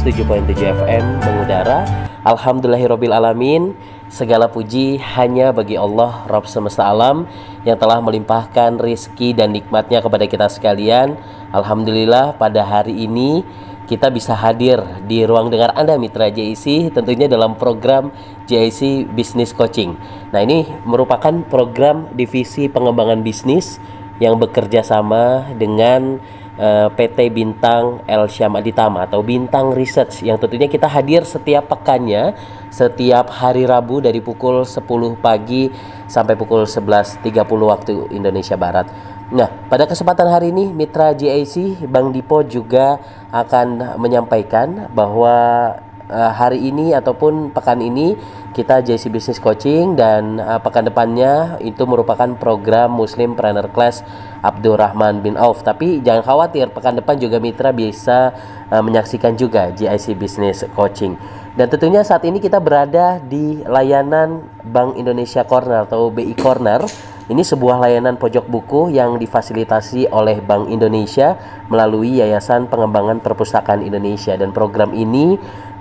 107.7 FM mengudara. Alhamdulillahirabbil alamin. Segala puji hanya bagi Allah Rabb semesta alam yang telah melimpahkan rizki dan nikmatnya kepada kita sekalian. Alhamdulillah pada hari ini kita bisa hadir di ruang dengar Anda Mitra JIC, tentunya dalam program JIC Business Coaching. Nah, ini merupakan program divisi pengembangan bisnis yang bekerja sama dengan PT Bintang El Syam Aditama atau Bintang Research, yang tentunya kita hadir setiap pekannya, setiap hari Rabu dari pukul 10 pagi sampai pukul 11.30 waktu Indonesia Barat. Nah, pada kesempatan hari ini Mitra JIC Bang Dipo juga akan menyampaikan bahwa hari ini ataupun pekan ini kita JIC Business Coaching, dan pekan depannya itu merupakan program Muslim Planner Class Abdurrahman bin Auf. Tapi jangan khawatir, pekan depan juga Mitra bisa menyaksikan juga JIC Business Coaching. Dan tentunya saat ini kita berada di layanan Bank Indonesia Corner atau BI Corner. Ini sebuah layanan pojok buku yang difasilitasi oleh Bank Indonesia melalui Yayasan Pengembangan Perpustakaan Indonesia, dan program ini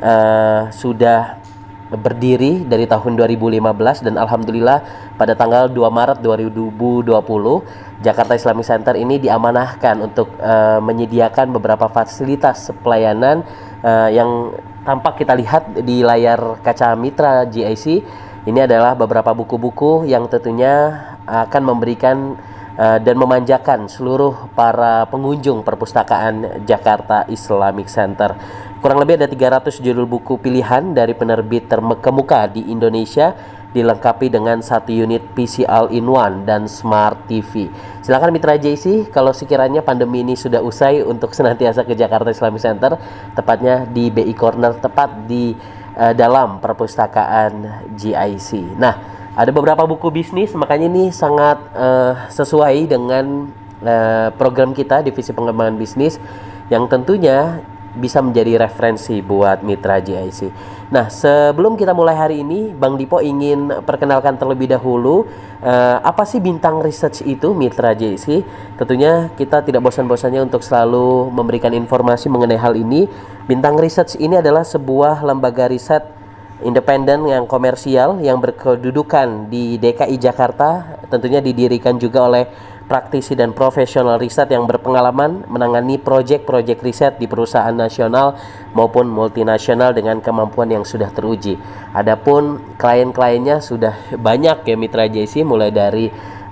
sudah berdiri dari tahun 2015, dan alhamdulillah pada tanggal 2 Maret 2020 Jakarta Islamic Center ini diamanahkan untuk menyediakan beberapa fasilitas pelayanan yang tampak kita lihat di layar kaca Mitra JIC. Ini adalah beberapa buku-buku yang tentunya akan memberikan dan memanjakan seluruh para pengunjung perpustakaan Jakarta Islamic Center. Kurang lebih ada 300 judul buku pilihan dari penerbit terkemuka di Indonesia, dilengkapi dengan 1 unit PC All-in-One dan Smart TV. Silakan Mitra JIC kalau sekiranya pandemi ini sudah usai untuk senantiasa ke Jakarta Islamic Center, tepatnya di BI Corner, tepat di dalam perpustakaan JIC. Nah, ada beberapa buku bisnis, makanya ini sangat sesuai dengan program kita divisi pengembangan bisnis yang tentunya bisa menjadi referensi buat Mitra JIC. Nah, sebelum kita mulai hari ini, Bang Dipo ingin perkenalkan terlebih dahulu apa sih Bintang Research itu, Mitra JIC. Tentunya kita tidak bosan-bosannya untuk selalu memberikan informasi mengenai hal ini. Bintang Research ini adalah sebuah lembaga riset independen yang komersial yang berkedudukan di DKI Jakarta, tentunya didirikan juga oleh praktisi dan profesional riset yang berpengalaman menangani proyek-proyek riset di perusahaan nasional maupun multinasional dengan kemampuan yang sudah teruji. Adapun klien-kliennya sudah banyak ya Mitra JIC, mulai dari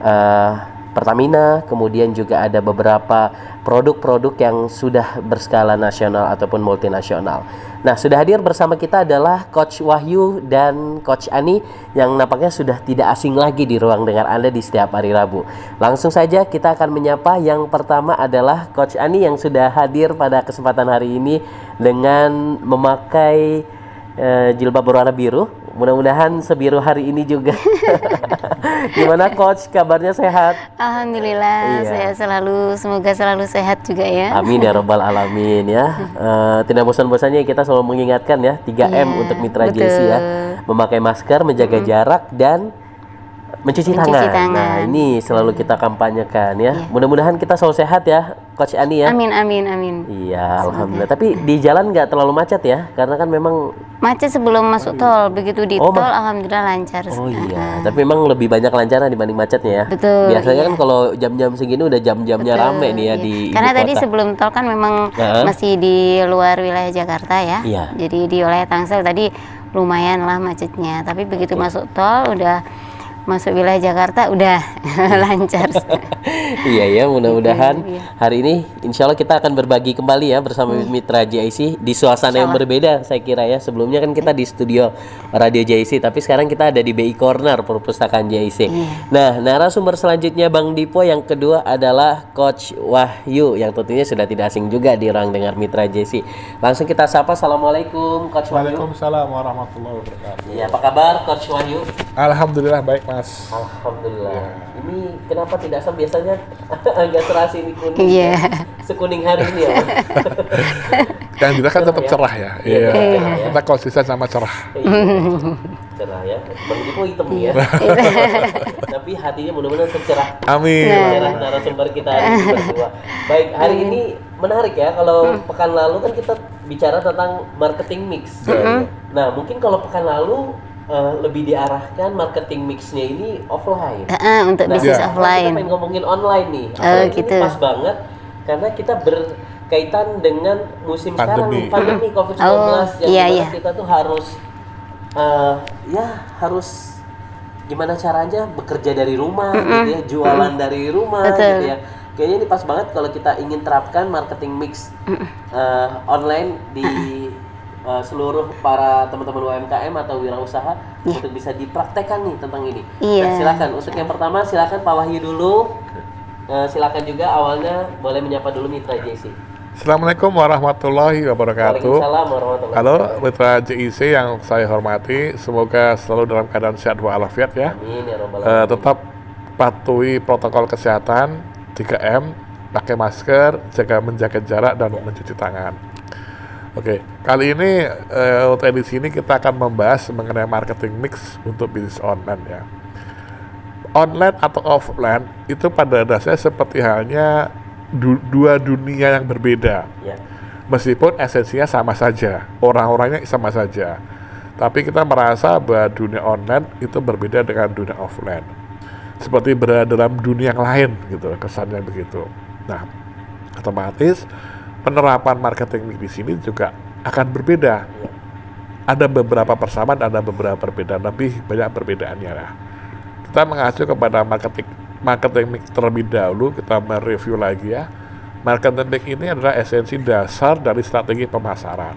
Pertamina, kemudian juga ada beberapa produk-produk yang sudah berskala nasional ataupun multinasional. Nah, sudah hadir bersama kita adalah Coach Wahyu dan Coach Ani yang nampaknya sudah tidak asing lagi di ruang dengar Anda di setiap hari Rabu. Langsung saja kita akan menyapa. Yang pertama adalah Coach Ani yang sudah hadir pada kesempatan hari ini dengan memakai jilbab berwarna biru. Mudah-mudahan sebiru hari ini juga. Gimana Coach, kabarnya sehat? Alhamdulillah, iya. Semoga selalu sehat juga ya. Amin ya rabbal alamin ya. Tidak bosan-bosannya kita selalu mengingatkan ya 3M untuk Mitra JIC ya. Memakai masker, menjaga jarak, dan mencuci tangan. Nah, ini selalu kita kampanyekan ya. Mudah-mudahan kita selalu sehat ya Coach Ani ya. Amin, amin, amin. Iya, alhamdulillah. Tapi di jalan nggak terlalu macet ya, karena kan memang macet sebelum masuk tol, begitu di tol alhamdulillah lancar. Oh iya, tapi memang lebih banyak lancaran dibanding macetnya ya. Betul. Biasanya kan kalau jam-jam segini udah jam-jamnya rame nih ya di karena ibu tadi kota. sebelum tol kan memang masih di luar wilayah Jakarta ya. Iya. Jadi di wilayah Tangsel tadi lumayan lah macetnya, tapi begitu masuk tol udah masuk wilayah Jakarta udah lancar. Iya ya, mudah-mudahan hari ini insya Allah kita akan berbagi kembali ya bersama Mitra JIC di suasana yang berbeda saya kira ya. Sebelumnya kan kita di studio Radio JIC, tapi sekarang kita ada di BI Corner perpustakaan JIC. Nah, narasumber selanjutnya Bang Dipo yang kedua adalah Coach Wahyu yang tentunya sudah tidak asing juga di ruang dengar Mitra JIC. Langsung kita sapa. Assalamualaikum Coach Wahyu. Waalaikumsalam warahmatullahi wabarakatuh. Ya, apa kabar Coach Wahyu? Alhamdulillah baik Mas. Alhamdulillah. Ini kenapa tidak sama biasanya agak serasi ini kuning. Iya. Sekuning hari ini ya. Yang jelas kan tetap cerah ya. Iya. cerah ya. Kita konsisten sama cerah. Cerah ya. Bang Dipo hitam nih ya. Tapi hatinya mudah-mudahan tercerah. Amin. Cerah narasumber kita hari ini berdua. Baik, hari ini menarik ya. Kalau pekan lalu kan kita bicara tentang marketing mix. Nah, mungkin kalau pekan lalu lebih diarahkan marketing mixnya ini offline. Untuk bisnis Kita offline. pengen ngomongin online nih. Apalagi gitu. ini pas banget karena kita berkaitan dengan musim Pandemi. sekarang pandemi COVID-19 yang iya, dimana iya. kita tuh harus harus gimana caranya bekerja dari rumah gitu ya, jualan dari rumah Betul. gitu ya. Kayaknya ini pas banget kalau kita ingin terapkan marketing mix online di seluruh para teman-teman UMKM atau wirausaha untuk bisa dipraktekkan nih tentang ini. Iya. Nah, silakan untuk yang pertama silakan Pak Wahyu dulu. Silakan juga awalnya boleh menyapa dulu Mitra JC. Assalamualaikum warahmatullahi wabarakatuh. Waalaikumsalam warahmatullahi Halo wabarakatuh. Mitra JIC yang saya hormati, semoga selalu dalam keadaan sehat walafiat ya. Amin ya rabbal alamin. Tetap patuhi protokol kesehatan 3M, pakai masker, menjaga jarak dan mencuci tangan. Oke, kali ini untuk edisi ini kita akan membahas mengenai marketing mix untuk bisnis online ya. Online atau offline itu pada dasarnya seperti halnya dua dunia yang berbeda. Ya. Meskipun esensinya sama saja, orang-orangnya sama saja. Tapi kita merasa bahwa dunia online itu berbeda dengan dunia offline. Seperti berada dalam dunia yang lain gitu, kesannya begitu. Nah, otomatis penerapan marketing di sini juga akan berbeda. Ada beberapa persamaan, ada beberapa perbedaan, lebih banyak perbedaannya lah. Kita mengacu kepada marketing mix terlebih dahulu, kita mereview lagi ya. Marketing mix ini adalah esensi dasar dari strategi pemasaran.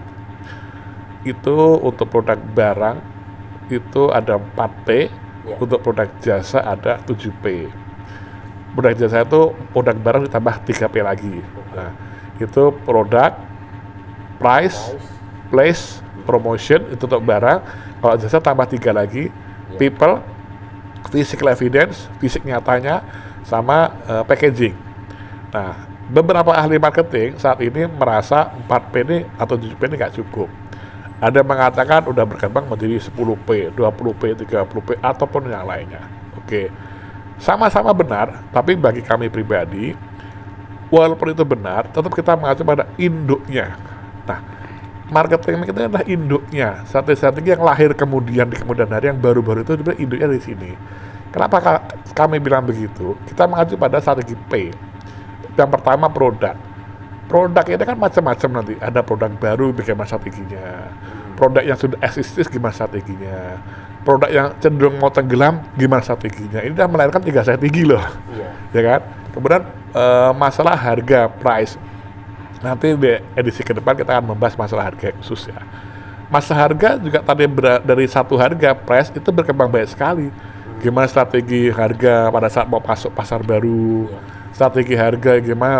Itu untuk produk barang itu ada 4P, untuk produk jasa ada 7P. Produk jasa itu produk barang ditambah 3P lagi. Nah, itu produk, price, place, promotion itu untuk barang. Kalau jasa tambah 3 lagi, people, physical evidence, fisik nyatanya, sama packaging. Nah, beberapa ahli marketing saat ini merasa 4P ini atau 7P ini nggak cukup. Ada mengatakan udah berkembang menjadi 10P, 20P, 30P, ataupun yang lainnya. Oke, sama-sama benar, tapi bagi kami pribadi, walaupun itu benar, tetap kita mengacu pada induknya. Nah, marketing itu adalah induknya, strategi yang lahir kemudian di kemudian hari yang baru-baru itu sebenarnya induknya di sini. Kenapa kami bilang begitu? Kita mengacu pada strategi P. Yang pertama produk. Produk ini kan macam-macam nanti. Ada produk baru, bagaimana strateginya. Produk yang sudah eksis, gimana strateginya. Produk yang cenderung mau tenggelam, gimana strateginya. Ini sudah melahirkan 3 strategi loh. Iya. Ya kan? Kemudian masalah harga, price. Nanti di edisi ke depan kita akan membahas masalah harga khusus ya. Masalah harga juga tadi dari satu harga, price itu berkembang banyak sekali. Gimana strategi harga pada saat mau masuk pasar baru. Strategi harga gimana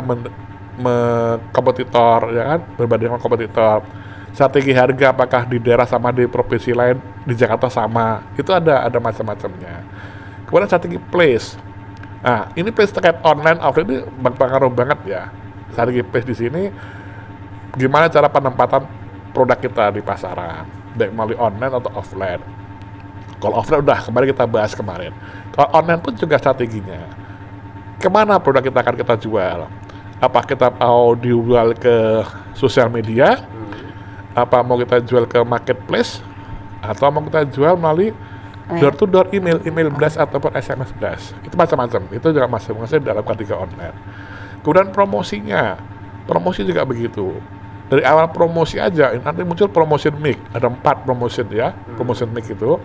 kompetitor ya kan, berbanding dengan kompetitor. Strategi harga apakah di daerah sama di provinsi lain, di Jakarta sama, itu ada macam-macamnya. Kemudian strategi place. Nah, ini place terkait online offline ini berpengaruh banget ya. Strategi place di sini gimana cara penempatan produk kita di pasaran, baik melalui online atau offline. Kalau offline udah kemarin kita bahas kemarin. Kalau online pun juga strateginya. Kemana produk kita akan kita jual? Apa kita mau dijual ke sosial media? Apa mau kita jual ke marketplace? Atau mau kita jual melalui door to door, email blast ataupun SMS blast? Itu macam-macam. Itu juga masing-masing dalam kategori online. Kemudian promosinya, promosi juga begitu. Dari awal promosi aja, nanti muncul promotion mix. Ada 4 promotion ya, promotion mix itu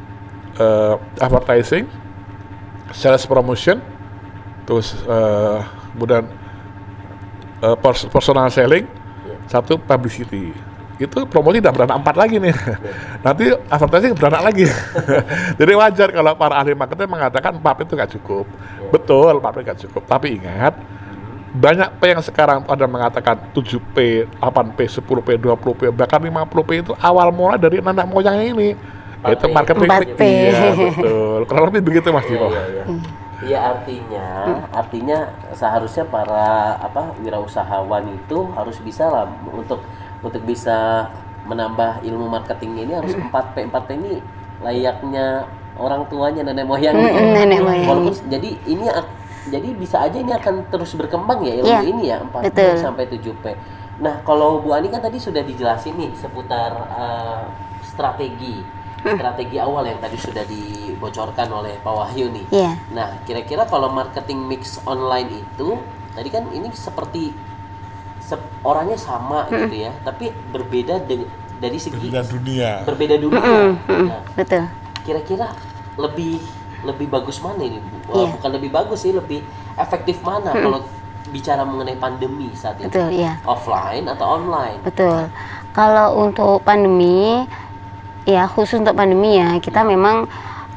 advertising, sales promotion, terus kemudian personal selling, satu publicity. Itu promosi udah beranak 4 lagi nih. Nanti advertising beranak lagi. Jadi wajar kalau para ahli marketing mengatakan 4 itu nggak cukup. Betul, 4 nggak cukup. Tapi ingat, banyak P yang sekarang ada mengatakan 7P, 8P, 10P, 20P, bahkan 50P itu awal mula dari nenek moyangnya ini. Itu marketing. 4P. Iya, betul. Kurang lebih begitu Mas Dimo. Iya. Iya, artinya seharusnya para wirausahawan itu harus bisa lah untuk bisa menambah ilmu marketing ini harus 4P ini layaknya orang tuanya nenek moyang. Nenek moyang. Walaupun jadi bisa aja ini akan terus berkembang ya ilmu ini ya 4P sampai 7P. Nah, kalau Bu Ani kan tadi sudah dijelasin nih seputar strategi awal yang tadi sudah dibocorkan oleh Pak Wahyu nih. Nah, kira-kira kalau marketing mix online itu tadi kan ini seperti orangnya sama gitu ya, tapi berbeda dari segi berbeda dunia. Nah, betul. Kira-kira lebih bagus mana ini, Bu? Bukan lebih bagus sih, lebih efektif mana kalau bicara mengenai pandemi saat ini? Betul, iya. Offline atau online? Betul. Kalau untuk pandemi, ya khusus untuk pandemi ya, kita memang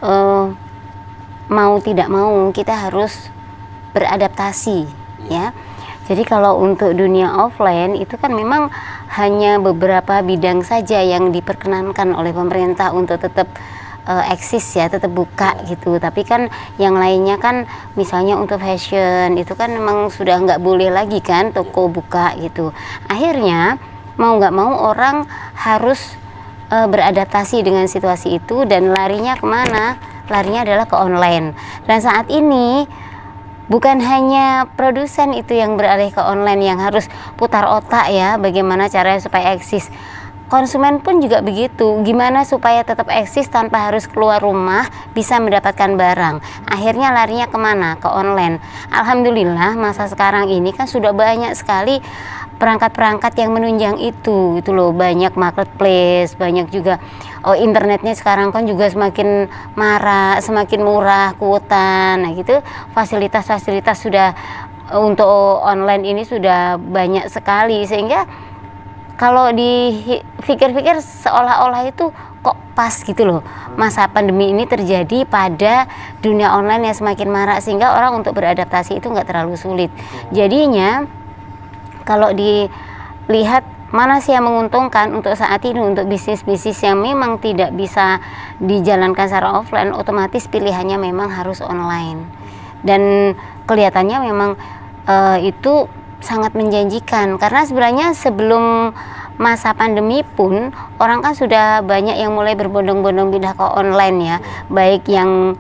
mau tidak mau kita harus beradaptasi ya. Jadi kalau untuk dunia offline itu kan memang hanya beberapa bidang saja yang diperkenankan oleh pemerintah untuk tetap eksis ya, tetap buka gitu. Tapi kan yang lainnya kan misalnya untuk fashion itu kan memang sudah nggak boleh lagi kan toko buka gitu. Akhirnya mau nggak mau orang harus beradaptasi dengan situasi itu dan larinya kemana? Larinya adalah ke online. Dan saat ini bukan hanya produsen itu yang beralih ke online yang harus putar otak ya, bagaimana caranya supaya eksis. Konsumen pun juga begitu, gimana supaya tetap eksis tanpa harus keluar rumah bisa mendapatkan barang. Akhirnya larinya kemana? Ke online. Alhamdulillah masa sekarang ini kan sudah banyak sekali perangkat-perangkat yang menunjang itu loh, banyak marketplace, banyak juga internetnya sekarang kan juga semakin marak, semakin murah kuota. Nah gitu, fasilitas-fasilitas sudah untuk online ini sudah banyak sekali, sehingga kalau dipikir-pikir seolah-olah itu kok pas gitu loh, masa pandemi ini terjadi pada dunia online yang semakin marak, sehingga orang untuk beradaptasi itu nggak terlalu sulit. Jadinya kalau dilihat mana sih yang menguntungkan untuk saat ini, untuk bisnis-bisnis yang memang tidak bisa dijalankan secara offline, otomatis pilihannya memang harus online. Dan kelihatannya memang itu sangat menjanjikan, karena sebenarnya sebelum masa pandemi pun orang kan sudah banyak yang mulai berbondong-bondong pindah ke online ya, baik yang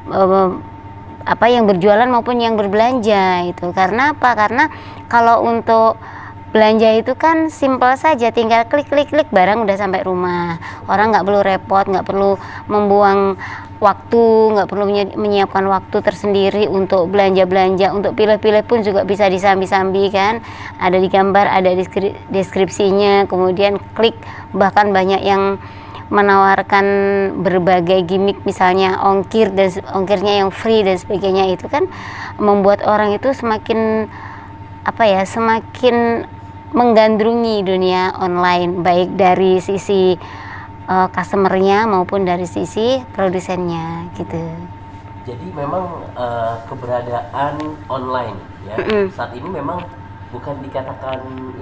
yang berjualan maupun yang berbelanja itu. Karena apa? Karena kalau untuk belanja itu kan simpel saja, tinggal klik barang udah sampai rumah. Orang nggak perlu repot, nggak perlu membuang waktu, nggak perlu menyiapkan waktu tersendiri untuk belanja, untuk pilih-pilih pun juga bisa disambi-sambi kan, ada di gambar, ada deskripsinya, kemudian klik. Bahkan banyak yang menawarkan berbagai gimmick, misalnya ongkirnya yang free dan sebagainya. Itu kan membuat orang itu semakin semakin menggandrungi dunia online, baik dari sisi customernya maupun dari sisi produsennya gitu. Jadi memang keberadaan online ya saat ini memang bukan dikatakan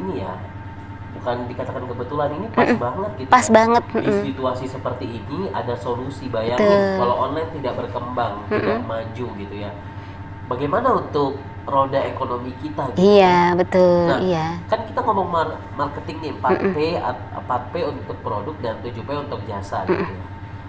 kebetulan, ini pas banget gitu. Pas banget. Di situasi seperti ini ada solusi. Bayangin kalau online tidak berkembang, tidak maju gitu ya. Bagaimana untuk roda ekonomi kita gitu? Iya, betul. Nah, iya. Kan kita ngomong marketing nih, 4P untuk produk dan 7P untuk jasa gitu ya.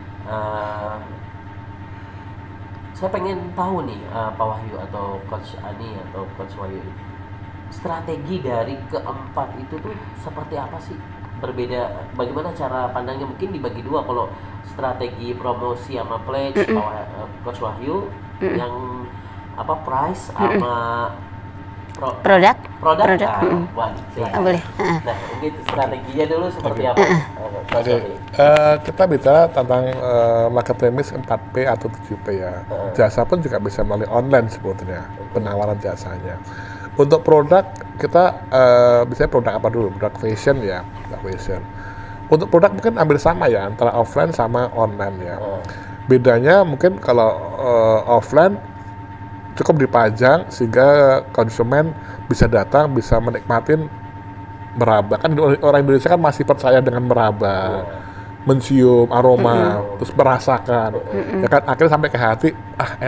Saya pengen tahu nih Pak Wahyu atau Coach Ani atau Coach Wahyu, strategi dari keempat itu tuh seperti apa sih? Berbeda, bagaimana cara pandangnya? Mungkin dibagi dua, kalau strategi promosi sama pledge Coach Wahyu, yang price sama produk. Wah, boleh. Nah, mungkin strateginya dulu seperti apa? Kita bicara tentang marketplace 4P atau 7P ya. Jasa pun juga bisa melalui online sebetulnya, penawaran jasanya. Untuk produk kita biasanya produk apa dulu? Produk fashion ya, Untuk produk mungkin hampir sama ya, antara offline sama online ya. Bedanya mungkin kalau offline cukup dipajang sehingga konsumen bisa datang, bisa menikmatin, meraba. Kan orang Indonesia kan masih percaya dengan meraba, mencium aroma, terus merasakan. Ya kan, akhirnya sampai ke hati, enak, aku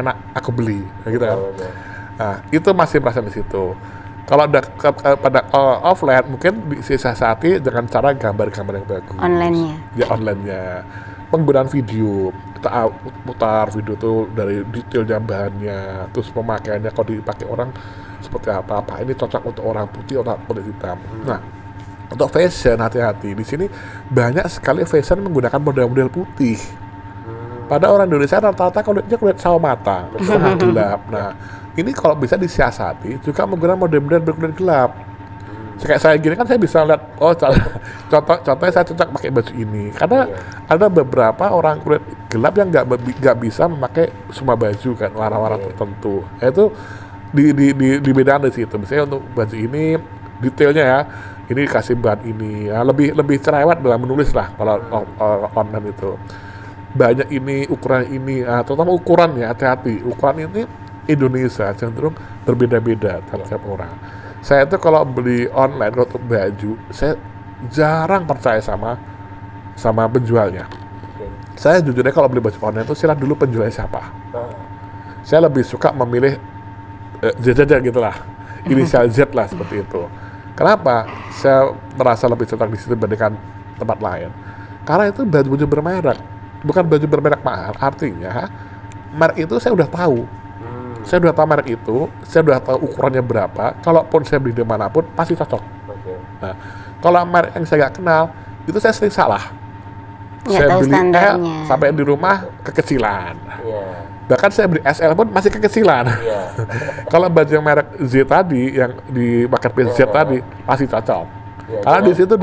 kebeli, gitu kan. Nah, itu masih merasa di situ. Kalau pada offline mungkin disiasati dengan cara gambar-gambar yang bagus. Online-nya. Ya online-nya. Penggunaan video, kita putar video tuh dari detailnya bahannya, terus pemakaiannya kalau dipakai orang seperti apa ini cocok untuk orang putih atau kulit hitam. Nah, untuk fashion hati-hati di sini banyak sekali fashion menggunakan model-model putih. Pada orang Indonesia rata-rata kulitnya kulit sawo matang, setengah gelap. Nah, ini kalau bisa disiasati juga menggunakan model-model berkulit gelap. Kayak saya gini kan saya bisa lihat, oh contohnya saya cocok pakai baju ini. Karena ada beberapa orang kulit gelap yang nggak bisa memakai semua baju kan, warna-warna tertentu. Itu dibedakan di situ. Misalnya untuk baju ini detailnya ya, ini kasih bahan ini, ya, lebih cerewet dalam menulis lah kalau online itu. Banyak ini ukuran ini, terutama ukurannya hati-hati. Ukuran ini Indonesia cenderung berbeda-beda tiap orang. Saya itu kalau beli online untuk baju, saya jarang percaya sama penjualnya. Saya jujurnya kalau beli baju online itu silakan dulu penjualnya siapa. Saya lebih suka memilih Z gitu lah, inisial Z lah seperti itu. Kenapa? Saya merasa lebih cocok di situ dibandingkan tempat lain. Karena itu baju bermerek, bukan baju bermerek mahal. Artinya merek itu saya udah tahu. Saya udah tahu merek itu, saya udah tahu ukurannya berapa. Kalaupun saya beli dimanapun pasti cocok. Nah, kalau merek yang saya nggak kenal, itu saya sering salah. Nggak Saya tahu beli standarnya. L sampai di rumah kekecilan. Bahkan saya beli SL pun masih kekecilan. Kalau baju yang merek Z tadi, yang di marketplace Z tadi, pasti cocok. Karena di situ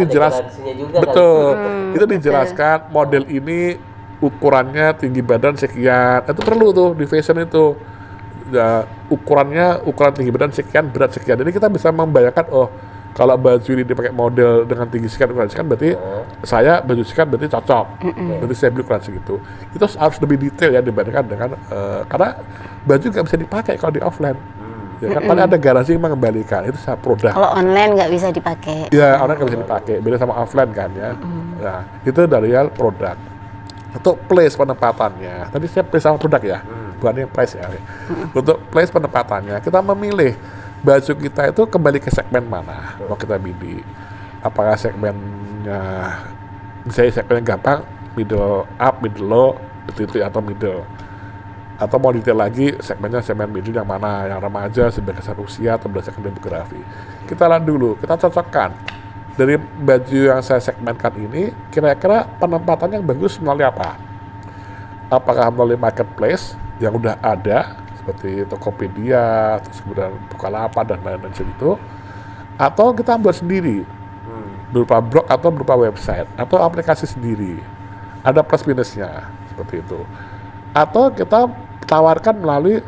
itu dijelaskan model ini ukurannya tinggi badan sekian. Itu perlu tuh di fashion itu. Ya, ukuran tinggi badan sekian, berat sekian. Jadi kita bisa membayangkan, oh kalau baju ini dipakai model dengan tinggi sekian, ukuran sekian, berarti saya baju sekian berarti cocok. Berarti saya beli ukuran segitu. Itu harus lebih detail ya dibandingkan dengan karena baju nggak bisa dipakai kalau di offline. Ya kan, paling ada garansi yang mengembalikan, itu produk. Kalau online nggak bisa dipakai. Ya, online nggak bisa dipakai, beda sama offline kan ya. Nah, itu dari hal produk. Untuk place penempatannya, tadi saya place sama produk ya, bukan yang price ya. Untuk place penempatannya, kita memilih baju kita itu kembali ke segmen mana mau kita beli. Apakah segmennya, misalnya segmennya gampang, middle up, middle low, begitu atau middle. Atau mau detail lagi segmen middle yang mana, yang remaja, berdasarkan usia atau berdasarkan demografi. Kita lihat dulu, kita cocokkan. Dari baju yang saya segmenkan ini, kira-kira penempatannya yang bagus melalui apa? Apakah melalui marketplace yang udah ada, seperti Tokopedia, terus kemudian Bukalapak dan lain-lain segitu, atau kita buat sendiri, berupa blog atau berupa website, atau aplikasi sendiri. Ada plus minusnya, seperti itu. Atau kita tawarkan melalui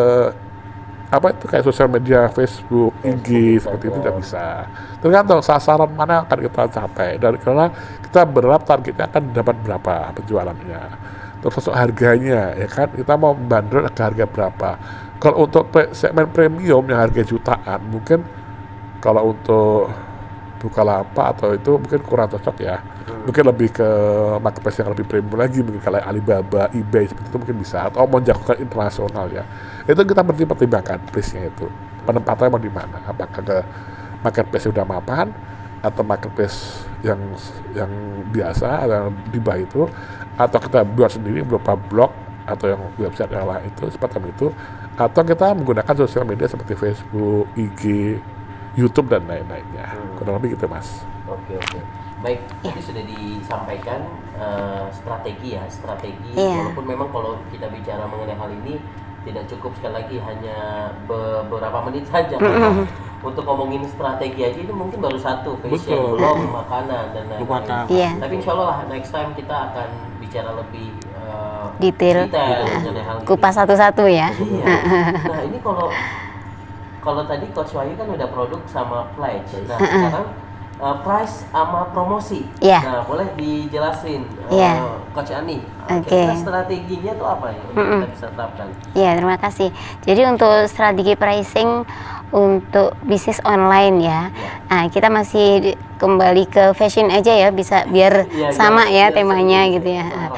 kayak sosial media, Facebook, IG, seperti itu tidak bisa. Tergantung sasaran mana akan kita capai. Dan karena kita berharap targetnya akan dapat berapa penjualannya. Terus harganya, ya kan, kita mau bandrol ke harga berapa. Kalau untuk segmen premium yang harga jutaan, mungkin kalau untuk Bukalapak atau itu mungkin kurang cocok ya. Mungkin lebih ke marketplace yang lebih premium lagi, mungkin kayak Alibaba, eBay seperti itu mungkin bisa, atau mau menjangkaukan internasional ya. Itu kita pertimbangkan price-nya itu. Penempatannya mau di mana? Apakah ke marketplace yang udah mapan atau marketplace yang biasa atau di bawah itu, atau kita buat sendiri berupa blog atau yang website yang lain itu seperti itu, atau kita menggunakan sosial media seperti Facebook, IG, YouTube dan lain-lainnya. Kurang lebih gitu, Mas. Oke. Baik, tadi sudah disampaikan strategi. Walaupun memang kalau kita bicara mengenai hal ini tidak cukup, sekali lagi hanya beberapa menit saja. Untuk ngomongin strategi aja itu mungkin baru satu, fashion, belum makanan dan lain-lain. Tapi insya Allah next time kita akan bicara lebih detail mengenai hal ini. Kupas satu-satu ya. Nah ini kalau tadi Coach Wahyu kan udah produk sama pledge. Nah sekarang price sama promosi. Nah boleh dijelasin Coach Ani. Kira strateginya tuh apa ya untuk kita bisa terapkan? Iya, terima kasih. Jadi untuk strategi pricing untuk bisnis online ya. Nah, kita masih kembali ke fashion aja ya, bisa biar sama ya temanya gitu ya.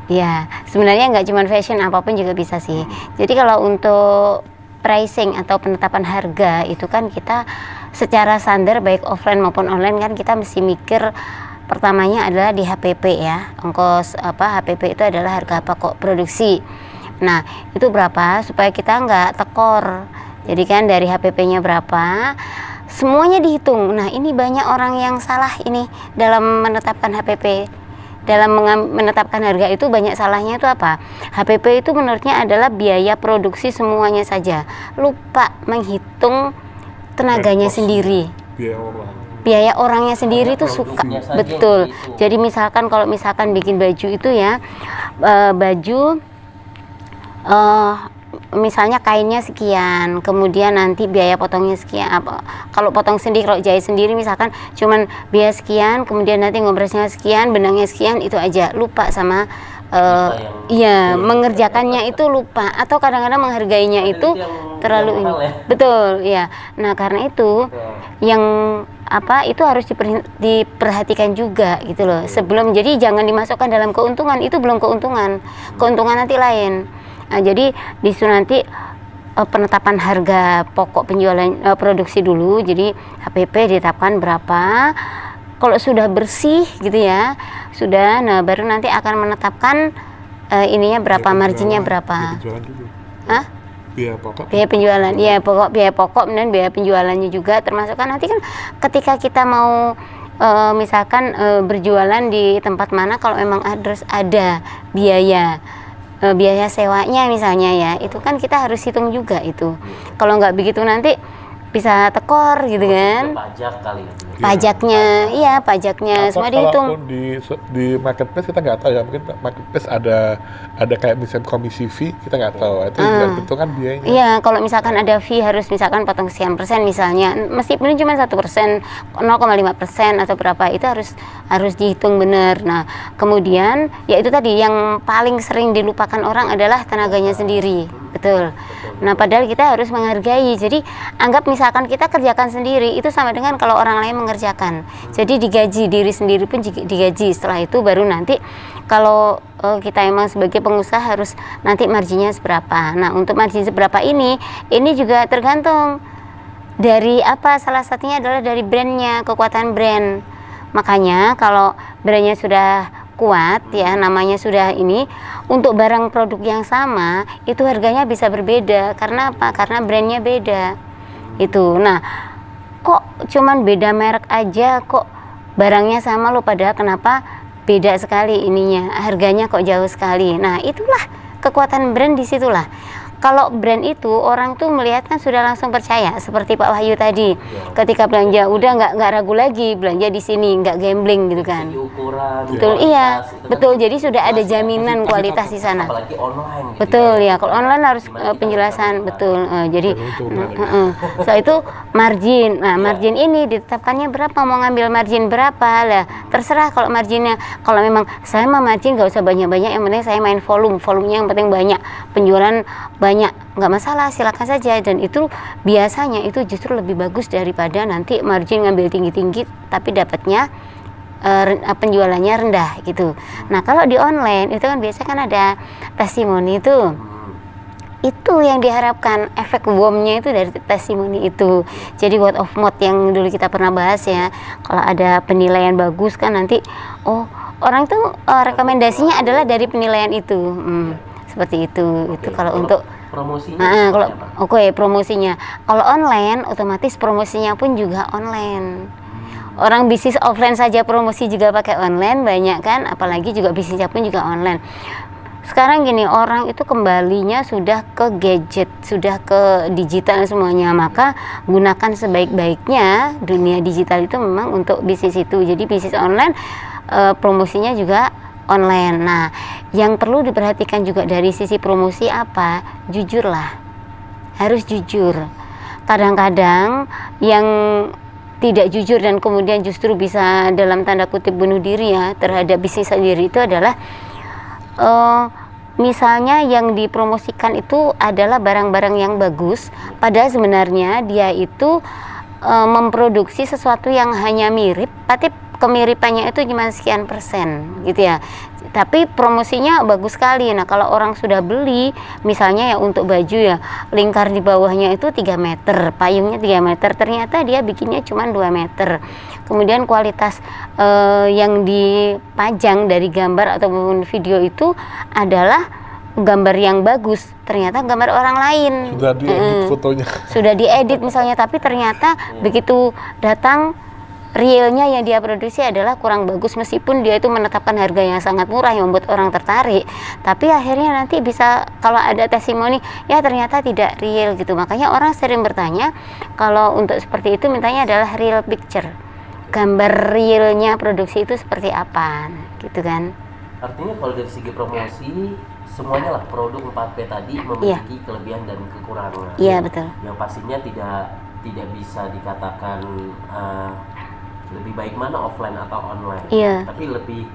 Ya, sebenarnya nggak cuma fashion, apapun juga bisa sih. Jadi kalau untuk pricing atau penetapan harga itu kan kita secara standar baik offline maupun online kan kita mesti mikir pertamanya adalah di HPP ya. Ongkos HPP itu adalah harga pokok produksi. Nah, itu berapa supaya kita nggak tekor. Jadi kan dari HPP-nya berapa, semuanya dihitung. Nah, ini banyak orang yang salah ini dalam menetapkan HPP. Dalam menetapkan harga itu banyak salahnya itu apa? HPP itu menurutnya adalah biaya produksi semuanya saja. Lupa menghitung tenaganya sendiri. Biaya orangnya sendiri itu suka. Betul. Jadi misalkan kalau misalkan bikin baju itu ya, baju misalnya kainnya sekian, kemudian nanti biaya potongnya sekian. Kalau potong sendiri, kalau jahit sendiri misalkan cuman biaya sekian, kemudian nanti ngompresnya sekian, benangnya sekian, itu aja. Lupa sama iya, mengerjakannya itu lupa, atau kadang-kadang menghargainya itu terlalu ini. Betul, ya. Nah, karena itu yang itu harus diperhatikan juga gitu loh. Sebelum, jadi jangan dimasukkan dalam keuntungan, itu belum keuntungan. Keuntungan nanti lain. Nah, jadi disuruh nanti penetapan harga pokok penjualan produksi dulu. Jadi HPP ditetapkan berapa. Kalau sudah bersih gitu ya, sudah, nah baru nanti akan menetapkan ininya berapa, marginnya berapa. Hah? Biaya pokok. Biaya penjualan, iya biaya pokok dan biaya penjualannya juga termasuk kan nanti kan ketika kita mau misalkan berjualan di tempat mana, kalau memang harus ada biaya sewanya misalnya ya, itu kan kita harus hitung juga itu. Kalau nggak begitu nanti bisa tekor gitu kan. Pajak kali ya. Pajaknya, iya pajaknya semua dihitung. Di marketplace kita nggak tahu ya, mungkin marketplace ada kayak misalnya komisi fee, kita nggak tahu. Itu juga bentukan biayanya. Iya, kalau misalkan ada fee harus misalkan potong sekian persen misalnya, meskipun cuma 1%, 0,5% atau berapa, itu harus dihitung benar. Nah, kemudian ya itu tadi yang paling sering dilupakan orang adalah tenaganya sendiri, betul. Nah, padahal kita harus menghargai. Jadi anggap misalkan kita kerjakan sendiri, itu sama dengan kalau orang lain mengerjakan. Jadi digaji, diri sendiri pun digaji. Setelah itu baru nanti kalau kita emang sebagai pengusaha harus nanti marginnya seberapa. Nah, untuk margin seberapa ini juga tergantung dari apa, salah satunya adalah dari brandnya, kekuatan brand. Makanya kalau brandnya sudah kuat ya, namanya sudah ini, untuk barang produk yang sama itu harganya bisa berbeda. Karena apa? Karena brandnya beda itu. Nah, kok cuman beda merek aja kok barangnya sama loh, padahal kenapa beda sekali ininya, harganya kok jauh sekali. Nah, itulah kekuatan brand, disitulah. Kalau brand itu orang tuh melihat kan sudah langsung percaya, seperti Pak Wahyu tadi, ketika belanja udah nggak ragu lagi belanja di sini, nggak gambling gitu kan. Ukuran, betul, iya, betul. Jadi sudah ada jaminan kualitas di sana. Apalagi online. Betul ya, kalau online harus penjelasan, betul. Jadi setelah itu margin. Nah, margin ini ditetapkannya berapa, mau ngambil margin berapa lah, terserah. Kalau marginnya, kalau memang saya mau margin nggak usah banyak-banyak, yang penting saya main volumenya yang penting banyak, penjualan banyak, nggak masalah, silakan saja. Dan itu biasanya itu justru lebih bagus daripada nanti margin ngambil tinggi-tinggi tapi dapatnya penjualannya rendah gitu. Nah, kalau di online itu kan biasanya kan ada testimoni itu yang diharapkan, efek WOM-nya itu dari testimoni itu. Jadi word of mouth yang dulu kita pernah bahas ya, kalau ada penilaian bagus kan nanti orang itu rekomendasinya adalah dari penilaian itu. Seperti itu. Itu kalau untuk promosinya. Kalau promosinya. Kalau online otomatis promosinya pun juga online. Orang bisnis offline saja promosi juga pakai online banyak kan, apalagi juga bisnisnya pun juga online. Sekarang gini, orang itu kembalinya sudah ke gadget, sudah ke digital semuanya, maka gunakan sebaik-baiknya dunia digital itu memang untuk bisnis itu. Jadi bisnis online promosinya juga online. Nah, yang perlu diperhatikan juga dari sisi promosi apa? Jujurlah, harus jujur. Kadang-kadang yang tidak jujur dan kemudian justru bisa dalam tanda kutip bunuh diri ya terhadap bisnis sendiri itu adalah misalnya yang dipromosikan itu adalah barang-barang yang bagus, padahal sebenarnya dia itu memproduksi sesuatu yang hanya mirip, kemiripannya itu cuma sekian persen gitu ya, tapi promosinya bagus sekali. Nah kalau orang sudah beli misalnya ya untuk baju ya, lingkar di bawahnya itu 3 meter, payungnya 3 meter, ternyata dia bikinnya cuma 2 meter. Kemudian kualitas yang dipajang dari gambar ataupun video itu adalah gambar yang bagus, ternyata gambar orang lain. Sudah diedit fotonya. Sudah diedit misalnya, tapi ternyata begitu datang realnya yang dia produksi adalah kurang bagus, meskipun dia itu menetapkan harga yang sangat murah yang membuat orang tertarik, tapi akhirnya nanti bisa kalau ada testimoni ya ternyata tidak real gitu. Makanya orang sering bertanya kalau untuk seperti itu mintanya adalah real picture, gambar realnya produksi itu seperti apa gitu kan. Artinya kalau dari segi promosi semuanya lah produk 4P tadi memiliki kelebihan dan kekurangan. Iya betul. Yang pastinya tidak bisa dikatakan lebih baik mana offline atau online. Iya. Tapi lebih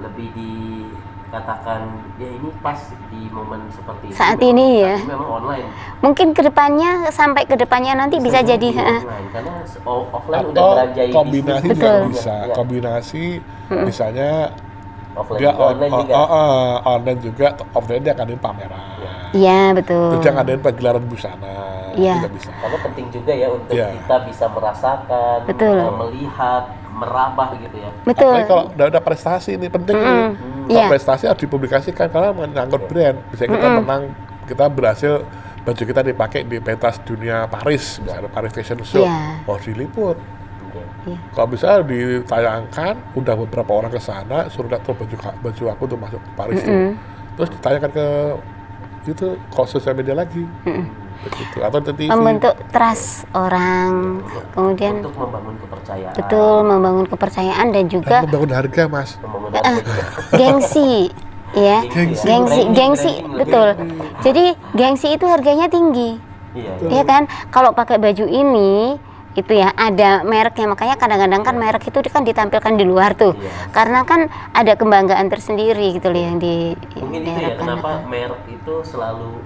dikatakan ya ini pas di momen seperti saat ini ya. Memang online. Mungkin kedepannya sampai kedepannya nanti bisa jadi online, karena offline atau udah merajai kombinasi bisnis. juga Betul. bisa. Ya. Kombinasi misalnya Offline dia juga, online juga. online juga, offline dia ngadain pameran. Iya betul. Terus dia ngadain pagelaran busana, Iya. juga bisa. Karena penting juga ya untuk Iya. kita bisa merasakan, Betul. Melihat, meraba gitu ya. Betul. Apalagi kalau udah prestasi ini penting nih. Kalau Iya. prestasi harus dipublikasikan karena menyangkut brand. Misalnya kita menang, kita berhasil baju kita dipakai di pentas dunia Paris, misalnya Paris Fashion Show, Iya. harus diliput. Oke. Iya. Kalau bisa ditayangkan, udah beberapa orang ke sana, suruh lihat tuh baju aku tuh masuk ke Paris tuh. Terus ditayangkan ke itu sosial media lagi, begitu. Atau ke TV. Membentuk trust orang, kemudian Untuk membangun kepercayaan. betul membangun kepercayaan dan juga Dan membangun harga, Mas. Membangun harga juga. gengsi, ya. Gengsi. Gengsi, Branding betul. lebih. Jadi gengsi itu harganya tinggi, Iya. ya kan? Kalau pakai baju ini itu ya ada mereknya, makanya kadang-kadang kan merek itu kan ditampilkan di luar tuh, Iya. karena kan ada kebanggaan tersendiri gitu loh yang Mungkin itu ya diharapkan. kenapa merek itu selalu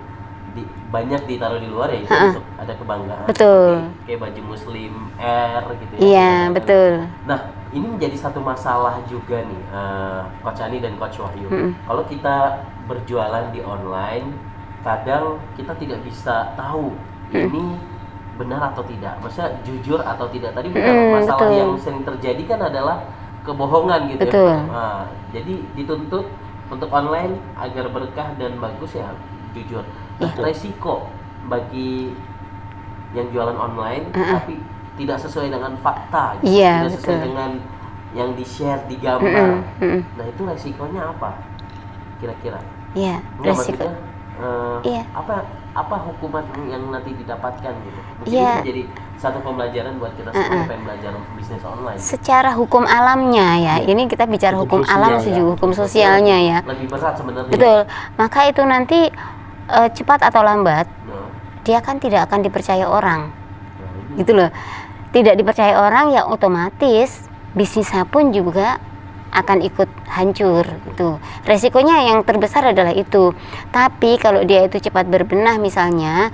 banyak ditaruh di luar ya, itu untuk ada kebanggaan. Betul. Kayak baju muslim R gitu ya. Iya Kadang-kadang. betul. Nah, ini menjadi satu masalah juga nih, Coach Ani dan Coach Wahyu. Kalau kita berjualan di online, kadang kita tidak bisa tahu ini benar atau tidak, maksudnya jujur atau tidak. Tadi benar, masalah betul. yang sering terjadi kan adalah kebohongan gitu Betul. ya. Nah, jadi dituntut untuk online agar berkah dan bagus ya jujur. Nah, resiko bagi yang jualan online tapi tidak sesuai dengan fakta, gitu. Iya, Tidak sesuai betul. dengan yang di-share di gambar. Nah, itu resikonya apa kira-kira? Iya, Enggak, resiko. maksudnya Iya. apa hukuman yang nanti didapatkan gitu? Mungkin Iya. ini menjadi satu pembelajaran buat kita semua yang pengen belajar bisnis online. Secara hukum alamnya ya, ini kita bicara hukum, Hukum alam sosial, setuju, ya. hukum sosialnya ya. Lebih berat sebenarnya. Betul. Maka itu nanti cepat atau lambat Nah, dia kan tidak akan dipercaya orang. ini Gitu loh. Tidak dipercaya orang ya otomatis bisnisnya pun juga akan ikut hancur gitu. Resikonya yang terbesar adalah itu. Tapi kalau dia itu cepat berbenah misalnya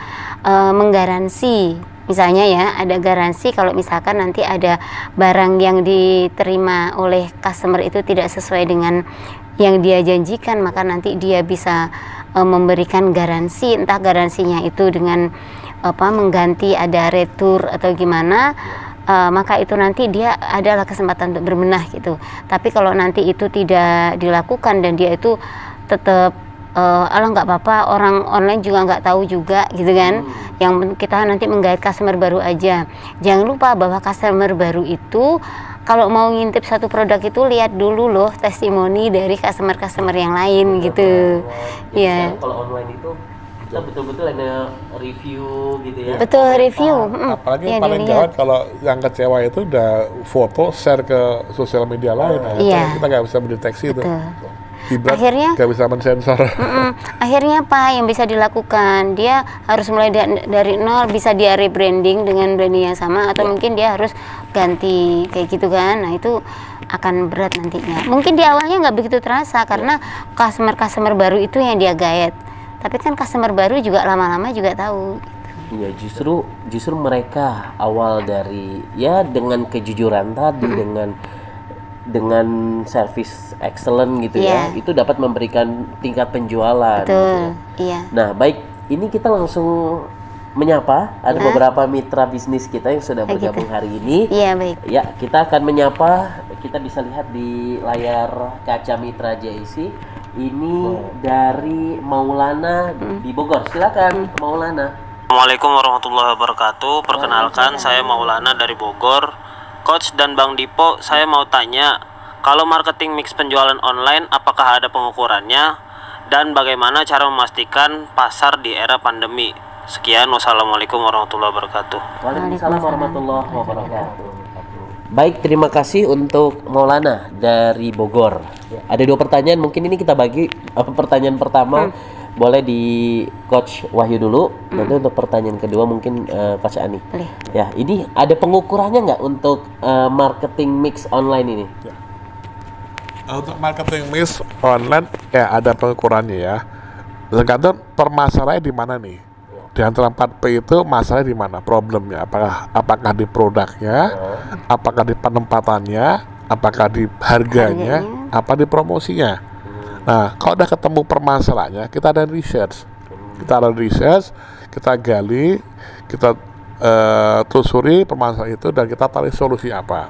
menggaransi, misalnya ya ada garansi kalau misalkan nanti ada barang yang diterima oleh customer itu tidak sesuai dengan yang dia janjikan, maka nanti dia bisa memberikan garansi, entah garansinya itu dengan mengganti ada retur atau gimana. Maka itu nanti dia adalah kesempatan untuk berbenah gitu. Tapi kalau nanti itu tidak dilakukan dan dia itu tetap alah nggak apa-apa, orang online juga nggak tahu juga gitu kan. Yang kita nanti menggait customer baru aja. Jangan lupa bahwa customer baru itu kalau mau ngintip satu produk itu lihat dulu loh testimoni dari customer yang lain gitu. Jadi Iya. sekarang kalau online itu kita betul-betul ada review gitu ya. Betul, review. Apalagi yang paling dilihat. gawat kalau yang kecewa itu udah foto share ke sosial media lain. Nah, itu Iya. kita nggak bisa mendeteksi itu. Betul. Kibrat Akhirnya- nggak bisa mensensor. Akhirnya apa yang bisa dilakukan? Dia harus mulai dari nol, bisa dia rebranding dengan branding yang sama, atau mungkin dia harus ganti kayak gitu kan. Nah itu akan berat nantinya. Mungkin di awalnya nggak begitu terasa karena customer baru itu yang dia gaet. Tapi kan customer baru juga lama-lama juga tahu. Iya, justru mereka awal dari ya dengan kejujuran tadi, dengan dengan service excellent gitu ya, Iya. itu dapat memberikan tingkat penjualan. gitu Betul. ya. Iya. Nah, baik, ini kita langsung menyapa ada beberapa mitra bisnis kita yang sudah bergabung hari ini. Iya, baik. Ya, kita akan menyapa. Kita bisa lihat di layar kaca Mitra JIC. Ini dari Maulana di Bogor. Silakan, Maulana. Assalamualaikum warahmatullahi wabarakatuh. Perkenalkan, saya Maulana dari Bogor. Coach dan Bang Dipo, saya mau tanya, kalau marketing mix penjualan online, apakah ada pengukurannya? Dan bagaimana cara memastikan pasar di era pandemi? Sekian, wassalamualaikum warahmatullahi wabarakatuh. Waalaikumsalam warahmatullahi wabarakatuh. Baik, terima kasih untuk Maulana dari Bogor. Ada 2 pertanyaan, mungkin ini kita bagi. Pertanyaan pertama boleh di Coach Wahyu dulu. Nanti untuk pertanyaan kedua mungkin Coach Ani. Boleh. Ya, ini ada pengukurannya nggak untuk marketing mix online ini? Untuk marketing mix online ya ada pengukurannya ya. Tergantung permasalahannya di mana nih. Di antara 4P itu masalahnya di mana? Problemnya apakah di produknya, apakah di penempatannya, apakah di harganya, apa di promosinya. Nah, kalau udah ketemu permasalahannya, kita ada research. Kita gali, kita telusuri permasalahan itu dan kita tarik solusi apa.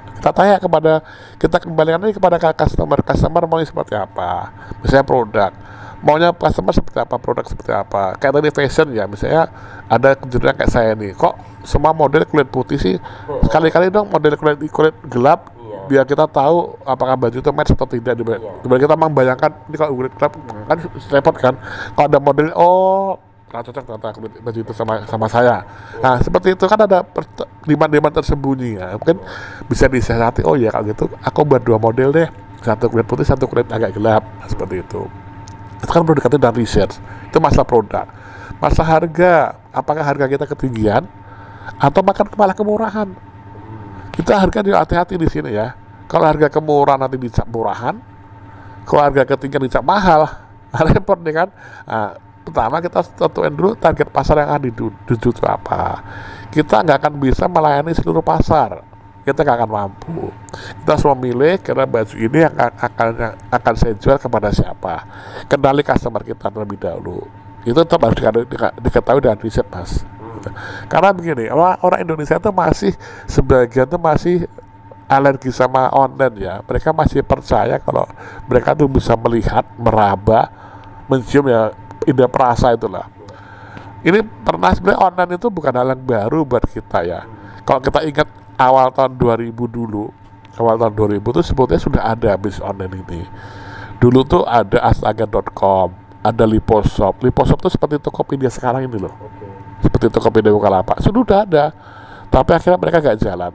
Kita kembalikan ini kepada customer mau seperti apa. Misalnya produk, maunya customer seperti apa, produk seperti apa. Kayak tadi fashion ya, misalnya ada kejuruan kayak saya nih, kok semua model kulit putih sih, sekali-kali dong model kulit gelap, biar kita tahu apakah baju itu match atau tidak. Dibanding kita membayangkan ini kalau kulit gelap kan repot kan, kalau ada model nggak cocok ternyata kulit baju itu sama saya. Nah seperti itu kan ada demand tersembunyi ya, mungkin bisa disiasati. Oh ya kalau gitu aku buat 2 model deh, satu kulit putih, satu kulit agak gelap. Nah, seperti itu kan perlu dikatakan dan research. Itu masalah produk. Masalah harga, apakah harga kita ketinggian atau makan malah kemurahan. Kita harga hati-hati di sini ya. Kalau harga kemurahan nanti dicap murahan, kalau harga ketinggian dicap mahal, repot nih kan. Nah, pertama kita tentuin dulu target pasar yang akan dituju itu apa. Kita nggak akan bisa melayani seluruh pasar, kita nggak akan mampu. Kita harus memilih karena baju ini yang akan saya jual kepada siapa. Kenali customer kita terlebih dahulu. Itu tetap harus diketahui dan riset, Mas. Karena begini, orang Indonesia itu sebagian itu masih alergi sama online ya. Mereka masih percaya kalau mereka tuh bisa melihat, meraba, mencium ya, indera perasa itulah. Ini pernah sebenarnya online itu bukan hal yang baru buat kita ya. Kalau kita ingat awal tahun 2000 dulu, awal tahun 2000 itu sebetulnya sudah ada bisnis online ini. Dulu tuh ada astaga.com, ada Liposhop. Liposhop itu seperti Tokopedia sekarang ini loh. Seperti Tokopedia Bukalapak. Sudah ada. Tapi akhirnya mereka gak jalan.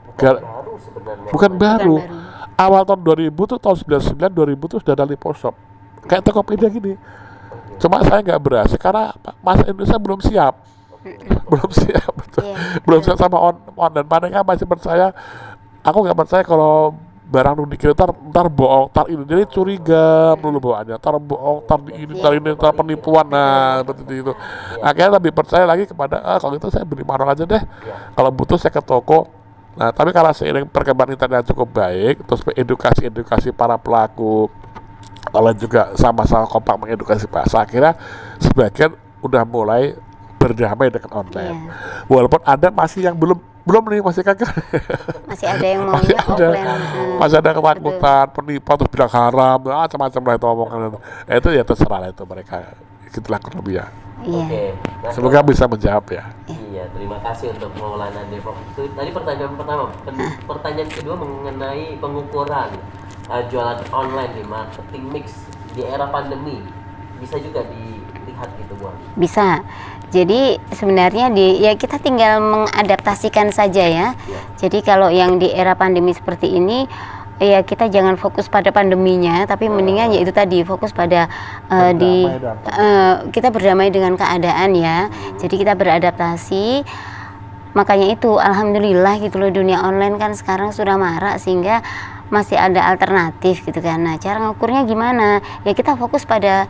Bukan baru. Awal tahun 2000 tuh, tahun 99, 2000 tuh sudah ada Liposhop. Kayak Tokopedia gini. Cuma saya nggak berhasil karena masa Indonesia belum siap. Belum siap, betul. Belum siap sama online. Mereka masih percaya. Aku nggak percaya kalau barang lu dikirim ntar bohong, ntar ini. Jadi curiga dulu bawaannya. Ntar bohong, ntar penipuan. Nah, seperti itu. Akhirnya lebih percaya lagi kepada kalau itu saya beli marong aja deh. Kalau butuh saya ke toko. Nah, tapi karena seiring perkembangan internet yang cukup baik, terus edukasi para pelaku, kalian juga sama-sama kompak mengedukasi pasar, akhirnya sebagian udah mulai berdamai dengan online. Walaupun ada masih yang belum nih, masih kagak. Masih ada yang maunya offline. Masih ada ketakutan, penipuan terus bilang haram, macam-macam lah itu omongan. Itu ya terserah lah itu mereka. Itulah kurang lebih ya. Oke. Nah, semoga bisa menjawab ya. Iya, terima kasih untuk Maulana Depok. Itu tadi pertanyaan pertama. Pertanyaan kedua mengenai pengukuran jualan online di marketing mix di era pandemi. Bisa juga dilihat gitu, Bu. Bisa. Jadi sebenarnya ya kita tinggal mengadaptasikan saja ya. Jadi kalau yang di era pandemi seperti ini, ya kita jangan fokus pada pandeminya, tapi mendingan yaitu tadi fokus pada kita berdamai dengan keadaan ya. Jadi kita beradaptasi. Makanya itu alhamdulillah gitu loh, dunia online kan sekarang sudah marak sehingga masih ada alternatif gitu kan. Nah, cara ngukurnya gimana? Ya kita fokus pada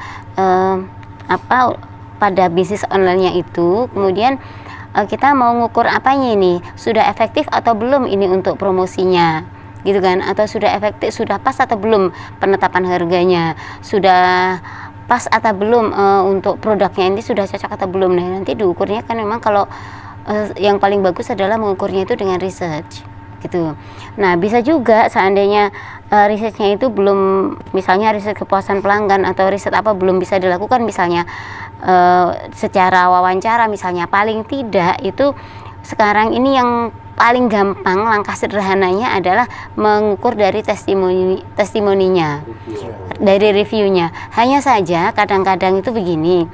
pada bisnis online-nya itu. Kemudian kita mau ngukur apanya ini? Sudah efektif atau belum ini untuk promosinya? gitu kan, atau sudah efektif, sudah pas atau belum penetapan harganya, sudah pas atau belum untuk produknya ini sudah cocok atau belum. Nah, nanti diukurnya kan memang kalau yang paling bagus adalah mengukurnya itu dengan research gitu. Nah, bisa juga seandainya risetnya itu belum, misalnya riset kepuasan pelanggan atau riset apa belum bisa dilakukan, misalnya secara wawancara misalnya, paling tidak itu sekarang ini yang paling gampang, langkah sederhananya adalah mengukur dari testimoninya, dari reviewnya. Hanya saja kadang-kadang itu begini,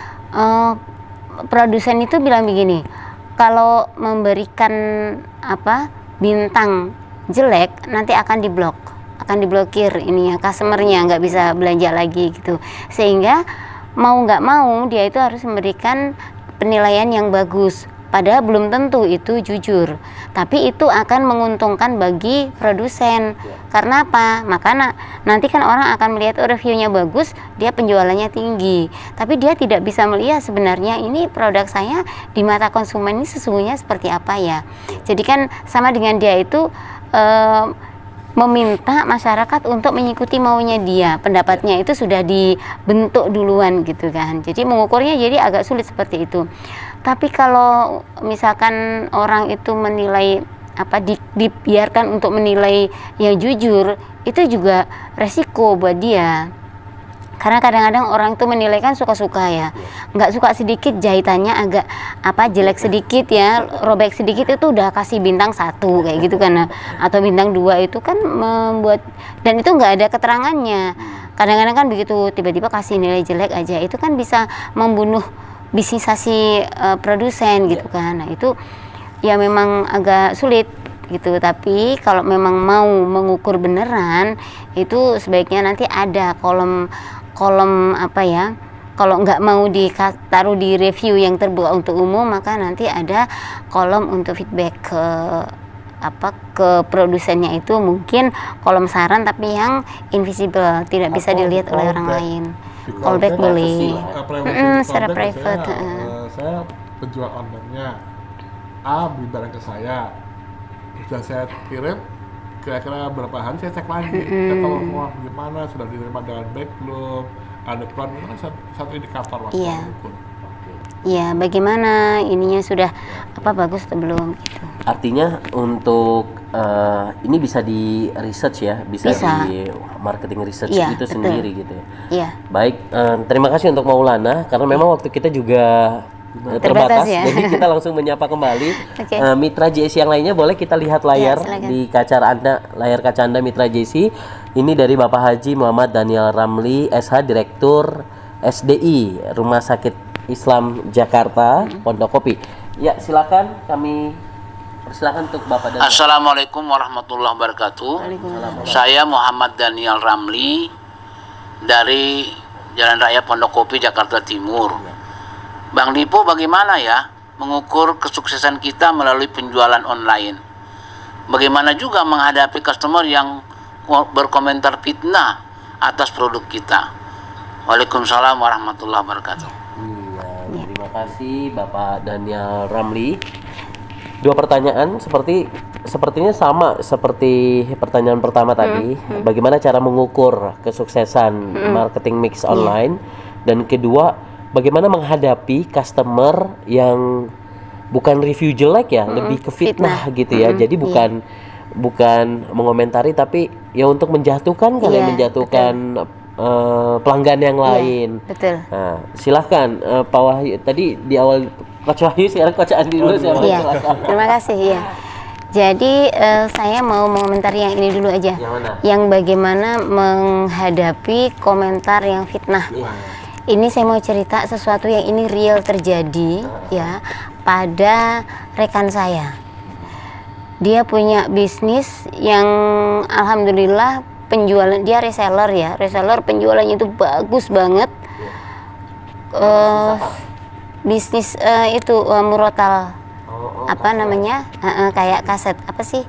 produsen itu bilang begini, kalau memberikan bintang jelek nanti akan diblokir ini ya, customernya nggak bisa belanja lagi gitu. Sehingga mau nggak mau dia itu harus memberikan penilaian yang bagus, padahal belum tentu itu jujur, tapi itu akan menguntungkan bagi produsen. Karena apa? Maka nanti kan orang akan melihat reviewnya bagus, dia penjualannya tinggi, tapi dia tidak bisa melihat sebenarnya ini produk saya di mata konsumen ini sesungguhnya seperti apa ya. Jadi kan sama dengan dia itu meminta masyarakat untuk mengikuti maunya dia, pendapatnya itu sudah dibentuk duluan gitu kan. Jadi mengukurnya jadi agak sulit seperti itu. Tapi kalau misalkan orang itu menilai dibiarkan untuk menilai yang jujur, itu juga resiko buat dia. Karena kadang-kadang orang itu menilai kan suka-suka ya, nggak suka sedikit jahitannya agak jelek sedikit ya, robek sedikit itu udah kasih bintang 1 kayak gitu kan, atau bintang 2 itu kan membuat, dan itu nggak ada keterangannya. Kadang-kadang kan begitu tiba-tiba kasih nilai jelek aja, itu kan bisa membunuh bisnisasi produsen gitu kan. Nah itu ya memang agak sulit gitu. Tapi kalau memang mau mengukur beneran, itu sebaiknya nanti ada kolom kalau nggak mau ditaruh di review yang terbuka untuk umum, maka nanti ada kolom untuk feedback ke produsennya, itu mungkin kolom saran tapi yang invisible, tidak bisa dilihat oleh orang lain. Callback boleh secara private. Saya penjual online-nya A beli barang ke saya, sudah saya kirim, kira-kira berapa hari saya cek lagi, saya tahu gimana, sudah diterima dengan baik belum, ada pelan, itu kan satu indikator waktu mengukur. Iya, bagaimana ininya sudah bagus atau belum gitu. Artinya untuk ini bisa di research ya, bisa. Di marketing research itu betul. Sendiri gitu ya. Iya. Baik, terima kasih untuk Maulana, karena memang waktu kita juga terbatas ya. Jadi kita langsung menyapa kembali mitra JC yang lainnya. Boleh kita lihat layar di layar kaca Anda mitra JC. Ini dari Bapak Haji Muhammad Daniel Ramli, SH, Direktur SDI Rumah Sakit Islam Jakarta, Pondok Kopi. Ya, silakan, kami persilakan untuk Bapak Daniel. Assalamualaikum warahmatullahi wabarakatuh. Saya Muhammad Daniel Ramli dari Jalan Raya Pondok Kopi, Jakarta Timur. Bang Dipo, bagaimana ya mengukur kesuksesan kita melalui penjualan online? Bagaimana juga menghadapi customer yang berkomentar fitnah atas produk kita? Waalaikumsalam warahmatullahi wabarakatuh. Iya, terima kasih Bapak Daniel Ramli. 2 pertanyaan sepertinya sama seperti pertanyaan pertama tadi. Bagaimana cara mengukur kesuksesan marketing mix online? Dan kedua, bagaimana menghadapi customer yang bukan review jelek ya, lebih ke fitnah gitu ya. Jadi bukan mengomentari, tapi ya untuk menjatuhkan menjatuhkan pelanggan yang lain. Betul. Nah, silahkan Pak Wahyu, tadi di awal Coach Wahyu, sekarang Coach Andi dulu. Terima kasih ya. Jadi saya mau mengomentari yang ini dulu aja. Yang bagaimana menghadapi komentar yang fitnah. Ini saya mau cerita sesuatu yang ini real terjadi ya pada rekan saya. Dia punya bisnis yang alhamdulillah penjualan, dia reseller ya, penjualannya itu bagus banget. Bisnis itu murotal, kayak kaset apa sih?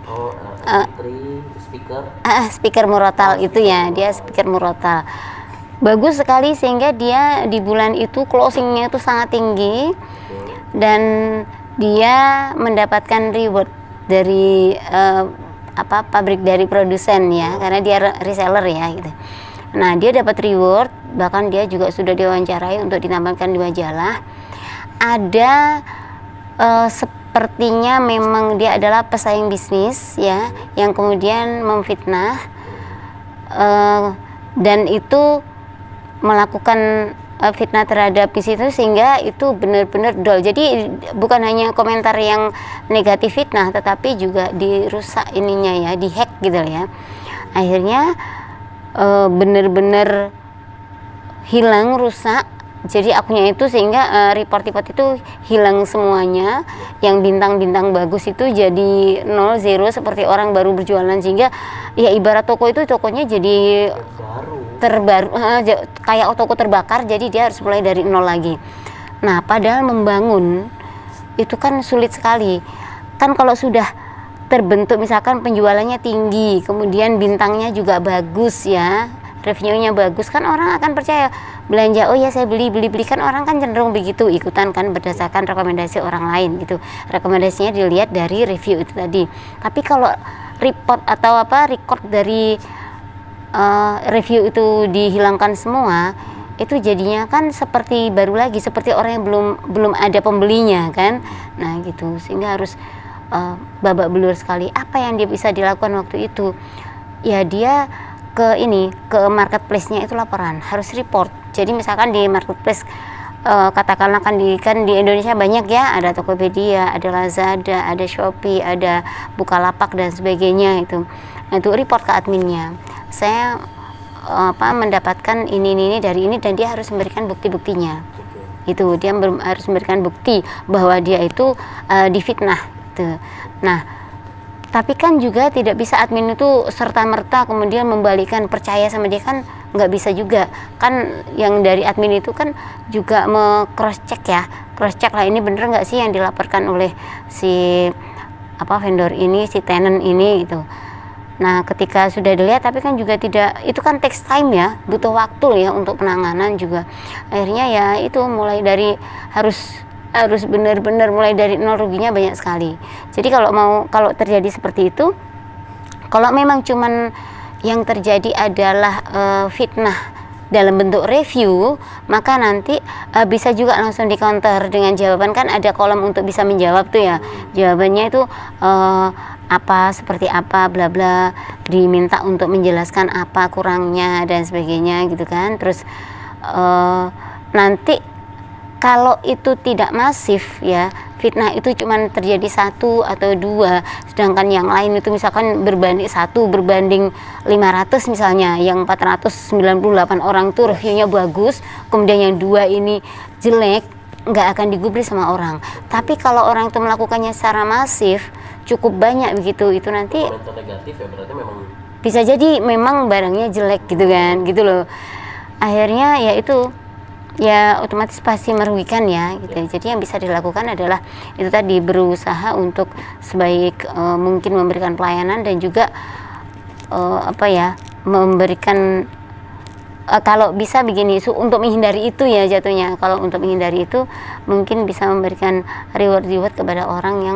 Speaker murotal itu ya, dia speaker murotal. Bagus sekali sehingga dia di bulan itu closingnya itu sangat tinggi dan dia mendapatkan reward dari pabrik dari produsen ya, karena dia reseller ya gitu. Nah, dia dapat reward, bahkan dia juga sudah diwawancarai untuk ditampilkan di majalah. Ada sepertinya memang dia adalah pesaing bisnis ya, yang kemudian memfitnah dan itu melakukan fitnah terhadap di situ, sehingga itu benar-benar dol. Jadi bukan hanya komentar yang negatif fitnah, tetapi juga dirusak ininya ya, dihack gitu ya. Akhirnya benar-benar hilang, rusak. Jadi akunnya itu, sehingga report-report itu hilang semuanya. Yang bintang-bintang bagus itu jadi 0, 0 seperti orang baru berjualan, sehingga ya ibarat toko itu tokonya jadi terbaru, kayak toko terbakar, jadi dia harus mulai dari 0 lagi. Nah, padahal membangun itu kan sulit sekali. Kan kalau sudah terbentuk misalkan penjualannya tinggi, kemudian bintangnya juga bagus ya, reviewnya bagus, kan orang akan percaya belanja. Oh ya, saya beli kan, orang kan cenderung begitu, ikutan kan berdasarkan rekomendasi orang lain gitu. Rekomendasinya dilihat dari review itu tadi. Tapi kalau report atau record dari review itu dihilangkan semua, itu jadinya kan seperti baru lagi, seperti orang yang belum ada pembelinya kan. Nah gitu, sehingga harus babak belur sekali. Apa yang dia bisa dilakukan waktu itu? Ya dia ke marketplace-nya itu laporan, harus report. Jadi misalkan di marketplace katakanlah kan di Indonesia banyak ya, ada Tokopedia, ada Lazada, ada Shopee, ada Bukalapak dan sebagainya itu. Nah itu report ke adminnya. Saya mendapatkan ini dari ini, dan dia harus memberikan bukti-buktinya. Itu dia harus memberikan bukti bahwa dia itu difitnah gitu. Nah, tapi kan juga tidak bisa admin itu serta-merta kemudian membalikan percaya sama dia, kan nggak bisa juga kan. Yang dari admin itu kan juga cross check ya, cross check lah, ini bener nggak sih yang dilaporkan oleh si vendor ini, si tenant ini gitu. Nah ketika sudah dilihat, tapi kan juga tidak, itu kan takes time ya, butuh waktu ya untuk penanganan juga. Akhirnya ya itu mulai dari harus benar-benar mulai dari nol, ruginya banyak sekali. Jadi kalau terjadi seperti itu, kalau memang cuman yang terjadi adalah fitnah dalam bentuk review, maka nanti bisa juga langsung di counter dengan jawaban. Kan ada kolom untuk bisa menjawab tuh ya, jawabannya itu seperti apa bla bla, diminta untuk menjelaskan apa kurangnya dan sebagainya gitu kan. Terus nanti kalau itu tidak masif ya, fitnah itu cuma terjadi 1 atau 2, sedangkan yang lain itu misalkan berbanding 1 berbanding 500 misalnya, yang 498 orang tuh reviewnya bagus, kemudian yang 2 ini jelek, nggak akan digubris sama orang. Tapi kalau orang itu melakukannya secara masif, cukup banyak begitu, itu nanti komentar negatif ya, berarti memang bisa jadi memang barangnya jelek gitu kan, gitu loh. Akhirnya ya itu ya otomatis pasti merugikan ya gitu. Jadi yang bisa dilakukan adalah itu tadi, berusaha untuk sebaik mungkin memberikan pelayanan, dan juga memberikan kalau bisa begini, untuk menghindari itu ya jatuhnya. Kalau untuk menghindari itu mungkin bisa memberikan reward kepada orang yang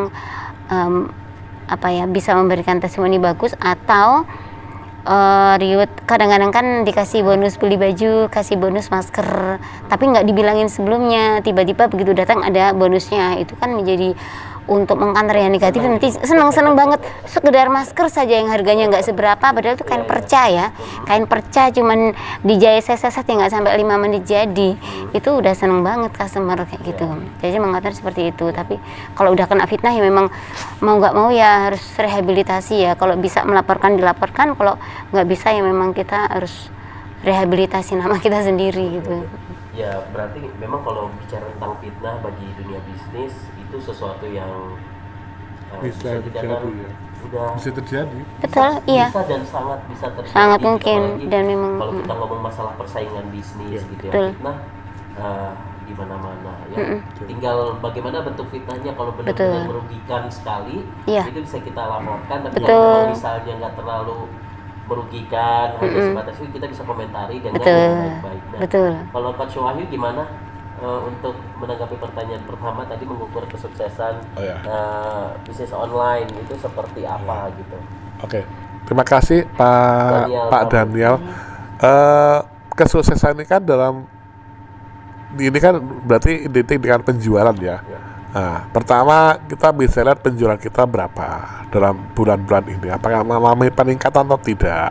bisa memberikan testimoni bagus, atau reward kadang-kadang kan dikasih bonus beli baju, kasih bonus masker, tapi nggak dibilangin sebelumnya, tiba-tiba begitu datang ada bonusnya. Itu kan menjadi untuk mengcounter yang negatif. Nanti seneng banget sekedar masker saja yang harganya nggak seberapa, padahal itu kain perca ya, kain perca cuman dijahit seset yang nggak sampai 5 menit jadi, itu udah seneng banget customer kayak gitu. Jadi mengcounter seperti itu. Tapi kalau udah kena fitnah ya memang mau nggak mau ya harus rehabilitasi ya. Kalau bisa melaporkan dilaporkan, kalau nggak bisa ya memang kita harus rehabilitasi nama kita sendiri gitu. Ya berarti memang kalau bicara tentang fitnah bagi dunia bisnis itu sesuatu yang bisa terjadi ya. Udah bisa terjadi. Betul, iya. Bisa dan sangat bisa terjadi. Sangat mungkin. Apalagi dan memang kalau kita ngomong masalah persaingan bisnis gitu betul. ya, fitnah di mana-mana ya. Tinggal bagaimana bentuk fitnahnya. Kalau benar-benar merugikan sekali, itu bisa kita laporkan. Tapi kalau misalnya nggak terlalu merugikan, hanya sebatas itu kita bisa komentari dengan baik-baik. Nah, kalau Coach Wahyu gimana untuk menanggapi pertanyaan pertama tadi, mengukur kesuksesan bisnis online itu seperti apa gitu? Oke, terima kasih Pak Daniel. Kesuksesan ini kan ini kan berarti identik dengan penjualan ya. Nah, pertama kita bisa lihat penjualan kita berapa dalam bulan-bulan ini, apakah mengalami peningkatan atau tidak.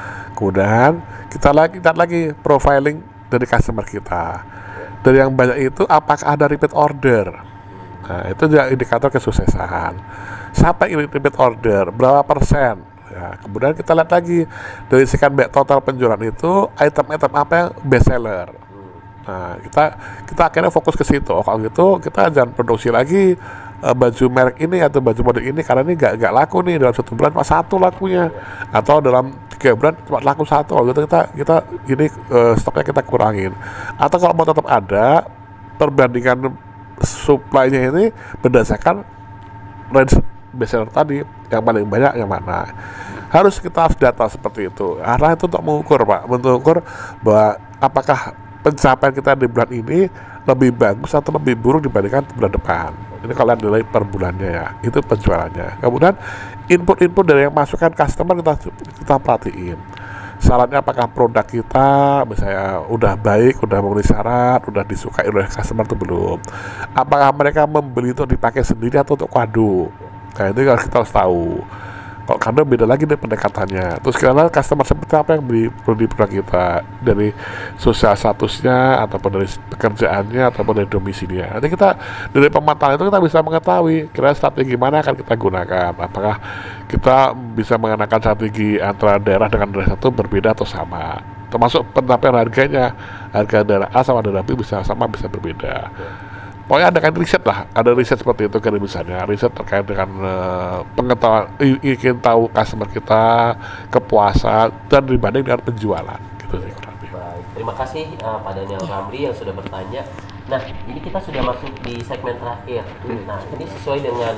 Kemudian kita lihat lagi profiling dari customer kita. Dari yang banyak itu apakah ada repeat order. Nah, itu juga indikator kesuksesan. Sampai repeat order berapa persen. Ya, kemudian kita lihat lagi dari sekian banyak total penjualan itu item-item apa yang best seller. Nah, kita akhirnya fokus ke situ. Kalau gitu kita jangan produksi lagi baju merek ini atau baju model ini karena ini nggak laku nih, dalam 1 bulan cuma 1 lakunya, atau dalam 3 bulan cuma laku 1. Kalau gitu kita ini stoknya kita kurangin. Atau kalau mau tetap ada, perbandingan supply-nya ini berdasarkan range best seller tadi, yang paling banyak yang mana. Harus data seperti itu. Karena itu untuk mengukur, Pak, mengukur bahwa apakah pencapaian kita di bulan ini lebih bagus atau lebih buruk dibandingkan bulan depan. Ini kalau nilai per bulannya ya, itu penjualannya. Kemudian input dari yang masukkan customer kita perhatiin. Syaratnya apakah produk kita misalnya udah baik, udah memenuhi syarat, udah disukai oleh customer atau belum. Apakah mereka membeli itu dipakai sendiri atau untuk kado. Nah, itu kita harus tahu. Kalau kado beda lagi dari pendekatannya. Terus kira-kira customer seperti apa yang beli produk kita, dari sosial statusnya, ataupun dari pekerjaannya, ataupun dari domisilinya. Nanti kita dari pemantauan itu kita bisa mengetahui kira strategi mana akan kita gunakan. Apakah kita bisa mengenakan strategi antara daerah dengan daerah satu berbeda atau sama. Termasuk penerapan harganya, harga daerah A sama daerah B bisa sama bisa berbeda. Pokoknya ada kan riset lah, ada riset seperti itu kan misalnya, riset terkait dengan pengetahuan, ingin tahu customer kita, kepuasan, dan dibanding dengan penjualan gitu sih kurang lebih. Baik, terima kasih Pak Daniel Ramli yang sudah bertanya. Nah, ini kita sudah masuk di segmen terakhir. Nah, ini sesuai dengan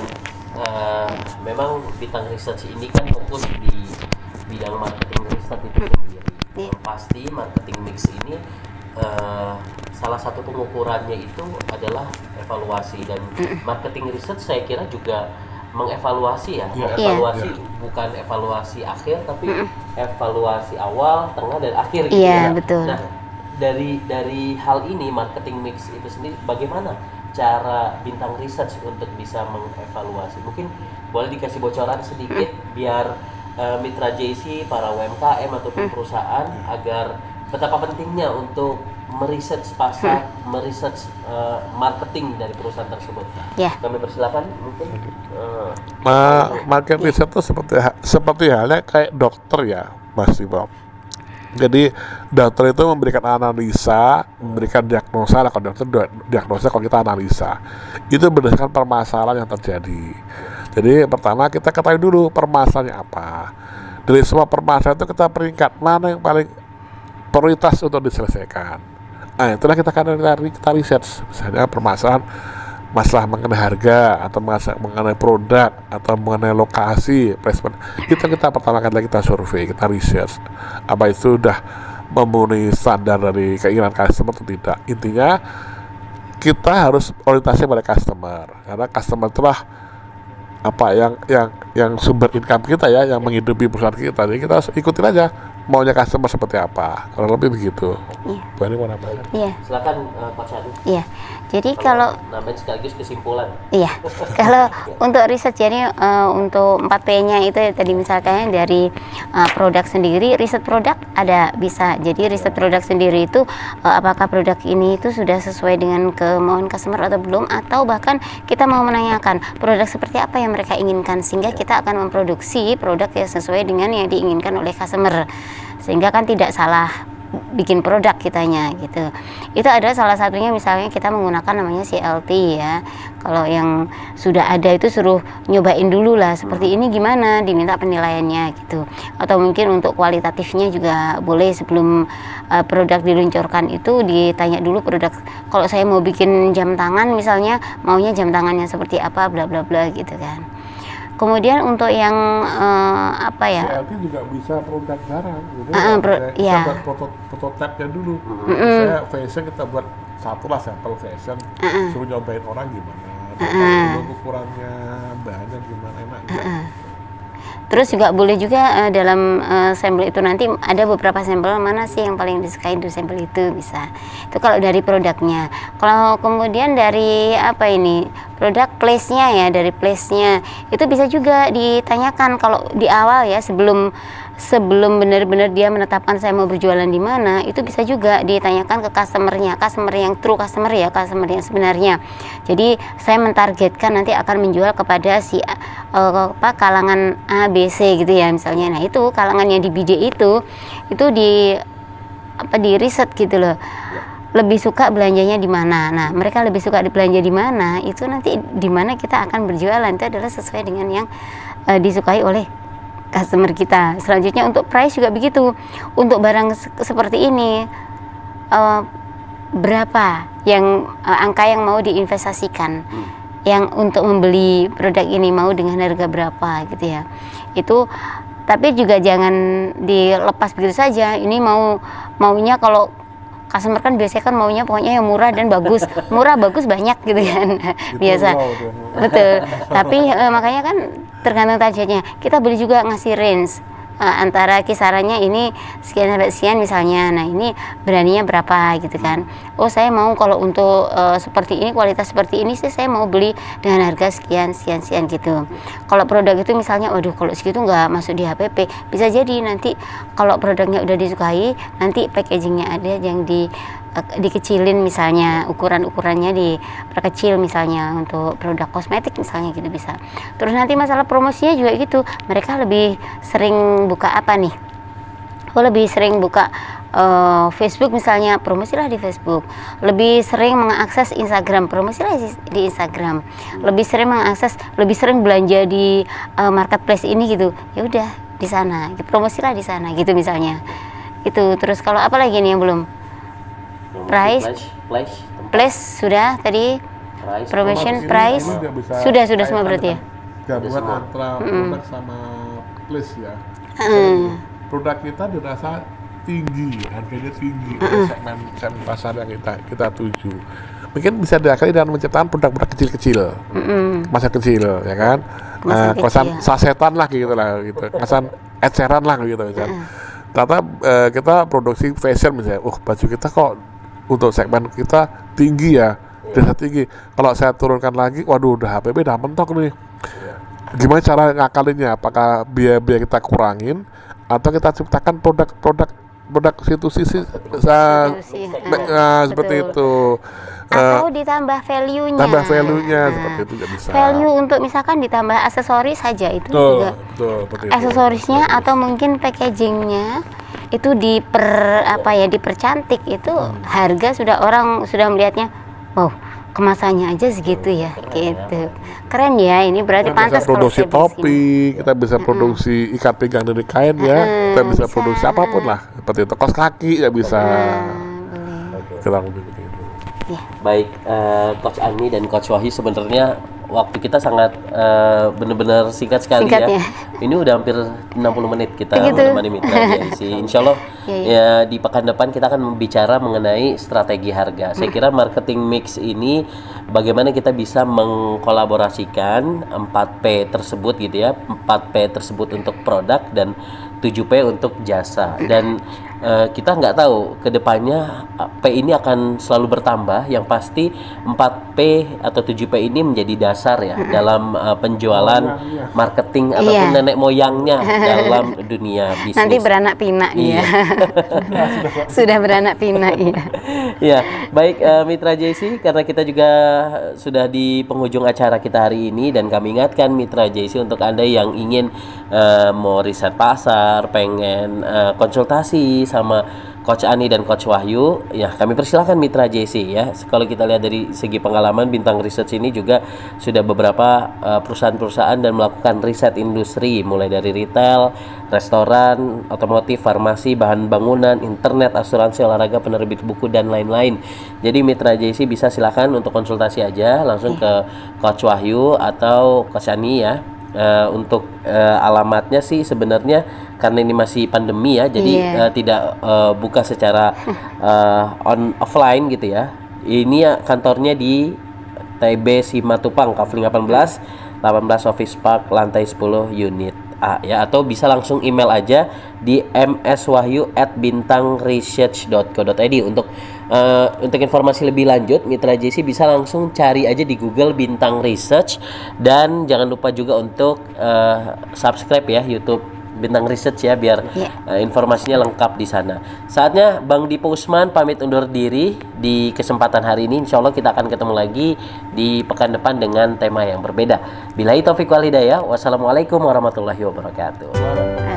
memang bidang research ini kan fokus di bidang marketing research itu sendiri. Yang pasti marketing mix ini salah satu pengukurannya itu adalah evaluasi, dan marketing research saya kira juga mengevaluasi ya, mengevaluasi bukan evaluasi akhir tapi evaluasi awal, tengah dan akhir gitu ya. Betul. Nah, dari hal ini marketing mix itu sendiri bagaimana cara bintang research untuk bisa mengevaluasi? Mungkin boleh dikasih bocoran sedikit biar mitra JC, para UMKM ataupun perusahaan agar betapa pentingnya untuk meriset pasar, meriset marketing dari perusahaan tersebut. Kami persilakan mungkin. Market research itu seperti halnya kayak dokter ya, Mas Ibob. Jadi dokter itu memberikan analisa, memberikan diagnosa. Kalau dokter diagnosa, kalau kita analisa, itu berdasarkan permasalahan yang terjadi. Jadi pertama kita ketahui dulu permasalahannya apa. Dari semua permasalahan itu kita peringkat mana yang paling prioritas untuk diselesaikan. Nah, itulah kita riset. Misalnya permasalahan masalah mengenai harga, atau masalah mengenai produk, atau mengenai lokasi, placement. Itu kita pertama kali kita survei, kita riset. Apa itu sudah memenuhi standar dari keinginan customer atau tidak. Intinya kita harus orientasi pada customer, karena customer itulah apa yang sumber income kita ya, yang menghidupi perusahaan kita. Jadi kita harus ikutin aja maunya customer seperti apa, kurang lebih begitu. Bu Ani mau nambahin? Silakan Pak Syadu. Jadi kalau nambahin sekaligus kesimpulan. Kalau untuk riset, jadi untuk 4P-nya itu tadi misalkan dari produk sendiri, riset produk ada bisa. Jadi riset produk sendiri itu apakah produk ini itu sudah sesuai dengan kemauan customer atau belum, atau bahkan kita mau menanyakan produk seperti apa yang mereka inginkan, sehingga kita akan memproduksi produk yang sesuai dengan yang diinginkan oleh customer, sehingga kan tidak salah bikin produk kitanya gitu. Itu ada salah satunya, misalnya kita menggunakan namanya CLT ya. Kalau yang sudah ada itu suruh nyobain dulu lah seperti ini gimana, diminta penilaiannya gitu. Atau mungkin untuk kualitatifnya juga boleh, sebelum produk diluncurkan itu ditanya dulu produk. Kalau saya mau bikin jam tangan misalnya, maunya jam tangannya seperti apa, bla bla bla gitu kan. Kemudian untuk yang apa ya? CLT juga bisa produk barang. Kita buat prototipe-nya dulu. Saya fashion, kita buat satu lah sampel fashion, suruh nyobain orang gimana, ukurannya, bahannya gimana, enak gitu. Terus juga boleh juga dalam sampel itu nanti ada beberapa sampel mana sih yang paling disukai di sampel itu bisa. Itu kalau dari produknya. Kalau kemudian dari apa ini produk place-nya ya, dari place-nya itu bisa juga ditanyakan kalau di awal ya, sebelum benar-benar dia menetapkan saya mau berjualan di mana, itu bisa juga ditanyakan ke customer-nya, customer yang true customer ya, customer yang sebenarnya. Jadi saya mentargetkan nanti akan menjual kepada si kalangan A, B, C gitu ya misalnya. Nah itu kalangan yang di BD itu di riset gitu loh, lebih suka belanjanya di mana. Nah mereka lebih suka belanja di mana, itu nanti di mana kita akan berjualan, itu adalah sesuai dengan yang disukai oleh customer kita. Selanjutnya untuk price juga begitu. Untuk barang seperti ini berapa yang angka yang mau diinvestasikan, yang untuk membeli produk ini mau dengan harga berapa gitu ya. Itu tapi juga jangan dilepas begitu saja. Ini maunya kalau customer kan biasanya kan maunya pokoknya yang murah dan bagus, murah bagus banyak gitu kan biasa. Betul. Tapi makanya kan tergantung targetnya. Kita boleh juga ngasih range antara kisarannya ini sekian sampai sekian misalnya. Nah ini beraninya berapa gitu kan. Oh saya mau kalau untuk seperti ini, kualitas seperti ini sih saya mau beli dengan harga sekian gitu. Kalau produk itu misalnya waduh kalau segitu nggak masuk di HPP, bisa jadi nanti kalau produknya udah disukai nanti packagingnya ada yang dikecilin misalnya, ukurannya diperkecil misalnya untuk produk kosmetik misalnya gitu bisa. Terus nanti masalah promosinya juga gitu, mereka lebih sering buka apa nih? Lebih sering buka Facebook misalnya, promosilah di Facebook. Lebih sering mengakses Instagram, promosilah di Instagram. Lebih sering belanja di marketplace ini gitu. Ya udah di sana, promosilah di sana gitu misalnya. Itu terus kalau apa lagi nih yang belum? Place sudah tadi, promotion, price sudah semua berarti ya. Gabungan antara produk sama place ya. Produk kita dirasa tinggi, harganya tinggi oleh segmen pasar yang kita tuju. Mungkin bisa diakali dengan menciptakan produk-produk kecil-kecil, masa kecil ya kan, kosan sasetan lah gitu, kosan eceran lah gitu misalnya. Ternyata kita produksi fashion misalnya, baju kita kok untuk segmen kita tinggi ya, desa tinggi. Kalau saya turunkan lagi, waduh udah HPP udah mentok nih. Gimana cara ngakalinnya? Apakah biaya kita kurangin atau kita ciptakan produk situ-sisi seperti itu? Atau ditambah value-nya. Tambah value-nya seperti itu juga bisa. Value untuk misalkan ditambah aksesoris saja itu juga. Betul, aksesorisnya atau mungkin packagingnya itu dipercantik itu harga orang sudah melihatnya, wow kemasannya aja segitu ya gitu. Keren ya, ini berarti kita pantas bisa produksi topi, kita bisa produksi ikat pinggang dari kain ya, kita bisa produksi apapun lah seperti itu, kaos kaki ya bisa. Kurang lebih begitu. Baik, Coach Ani dan Coach Wahyu, sebenarnya waktu kita sangat benar-benar singkat sekali ya. Ini udah hampir 60 menit kita menemani Mitra JIC. Insya Allah ya di pekan depan kita akan bicara mengenai strategi harga. Saya kira marketing mix ini bagaimana kita bisa mengkolaborasikan 4P tersebut gitu ya. 4P tersebut untuk produk dan 7P untuk jasa. Dan kita nggak tahu kedepannya P ini akan selalu bertambah. Yang pasti 4P atau 7P ini menjadi dasar ya dalam penjualan marketing ataupun nenek moyangnya dalam dunia bisnis. Nanti beranak pinak ya. Sudah beranak pinak ya. Ya, baik Mitra JIC, karena kita juga sudah di penghujung acara kita hari ini, dan kami ingatkan Mitra JIC untuk Anda yang ingin mau riset pasar, pengen konsultasi sama Coach Ani dan Coach Wahyu, ya kami persilahkan Mitra JIC ya. Kalau kita lihat dari segi pengalaman, Bintang Research ini juga sudah beberapa perusahaan-perusahaan dan melakukan riset industri, mulai dari retail, restoran, otomotif, farmasi, bahan bangunan, internet, asuransi, olahraga, penerbit buku, dan lain-lain. Jadi Mitra JIC bisa silakan untuk konsultasi aja langsung ke Coach Wahyu atau Coach Ani ya. Untuk alamatnya sih sebenarnya karena ini masih pandemi ya, jadi tidak buka secara offline gitu ya. Ini kantornya di TB Simatupang, Kavling 18 Office Park, lantai 10, unit WA ya, atau bisa langsung email aja di mswahyu@bintangresearch.co.id. Untuk informasi lebih lanjut, Mitra JC bisa langsung cari aja di Google Bintang Research, dan jangan lupa juga untuk subscribe ya YouTube Bintang Research ya, biar informasinya lengkap di sana. Saatnya Bang Dipo Usman pamit undur diri di kesempatan hari ini. Insya Allah kita akan ketemu lagi di pekan depan dengan tema yang berbeda. Billahi taufiq wal hidayah. Wassalamualaikum warahmatullahi wabarakatuh.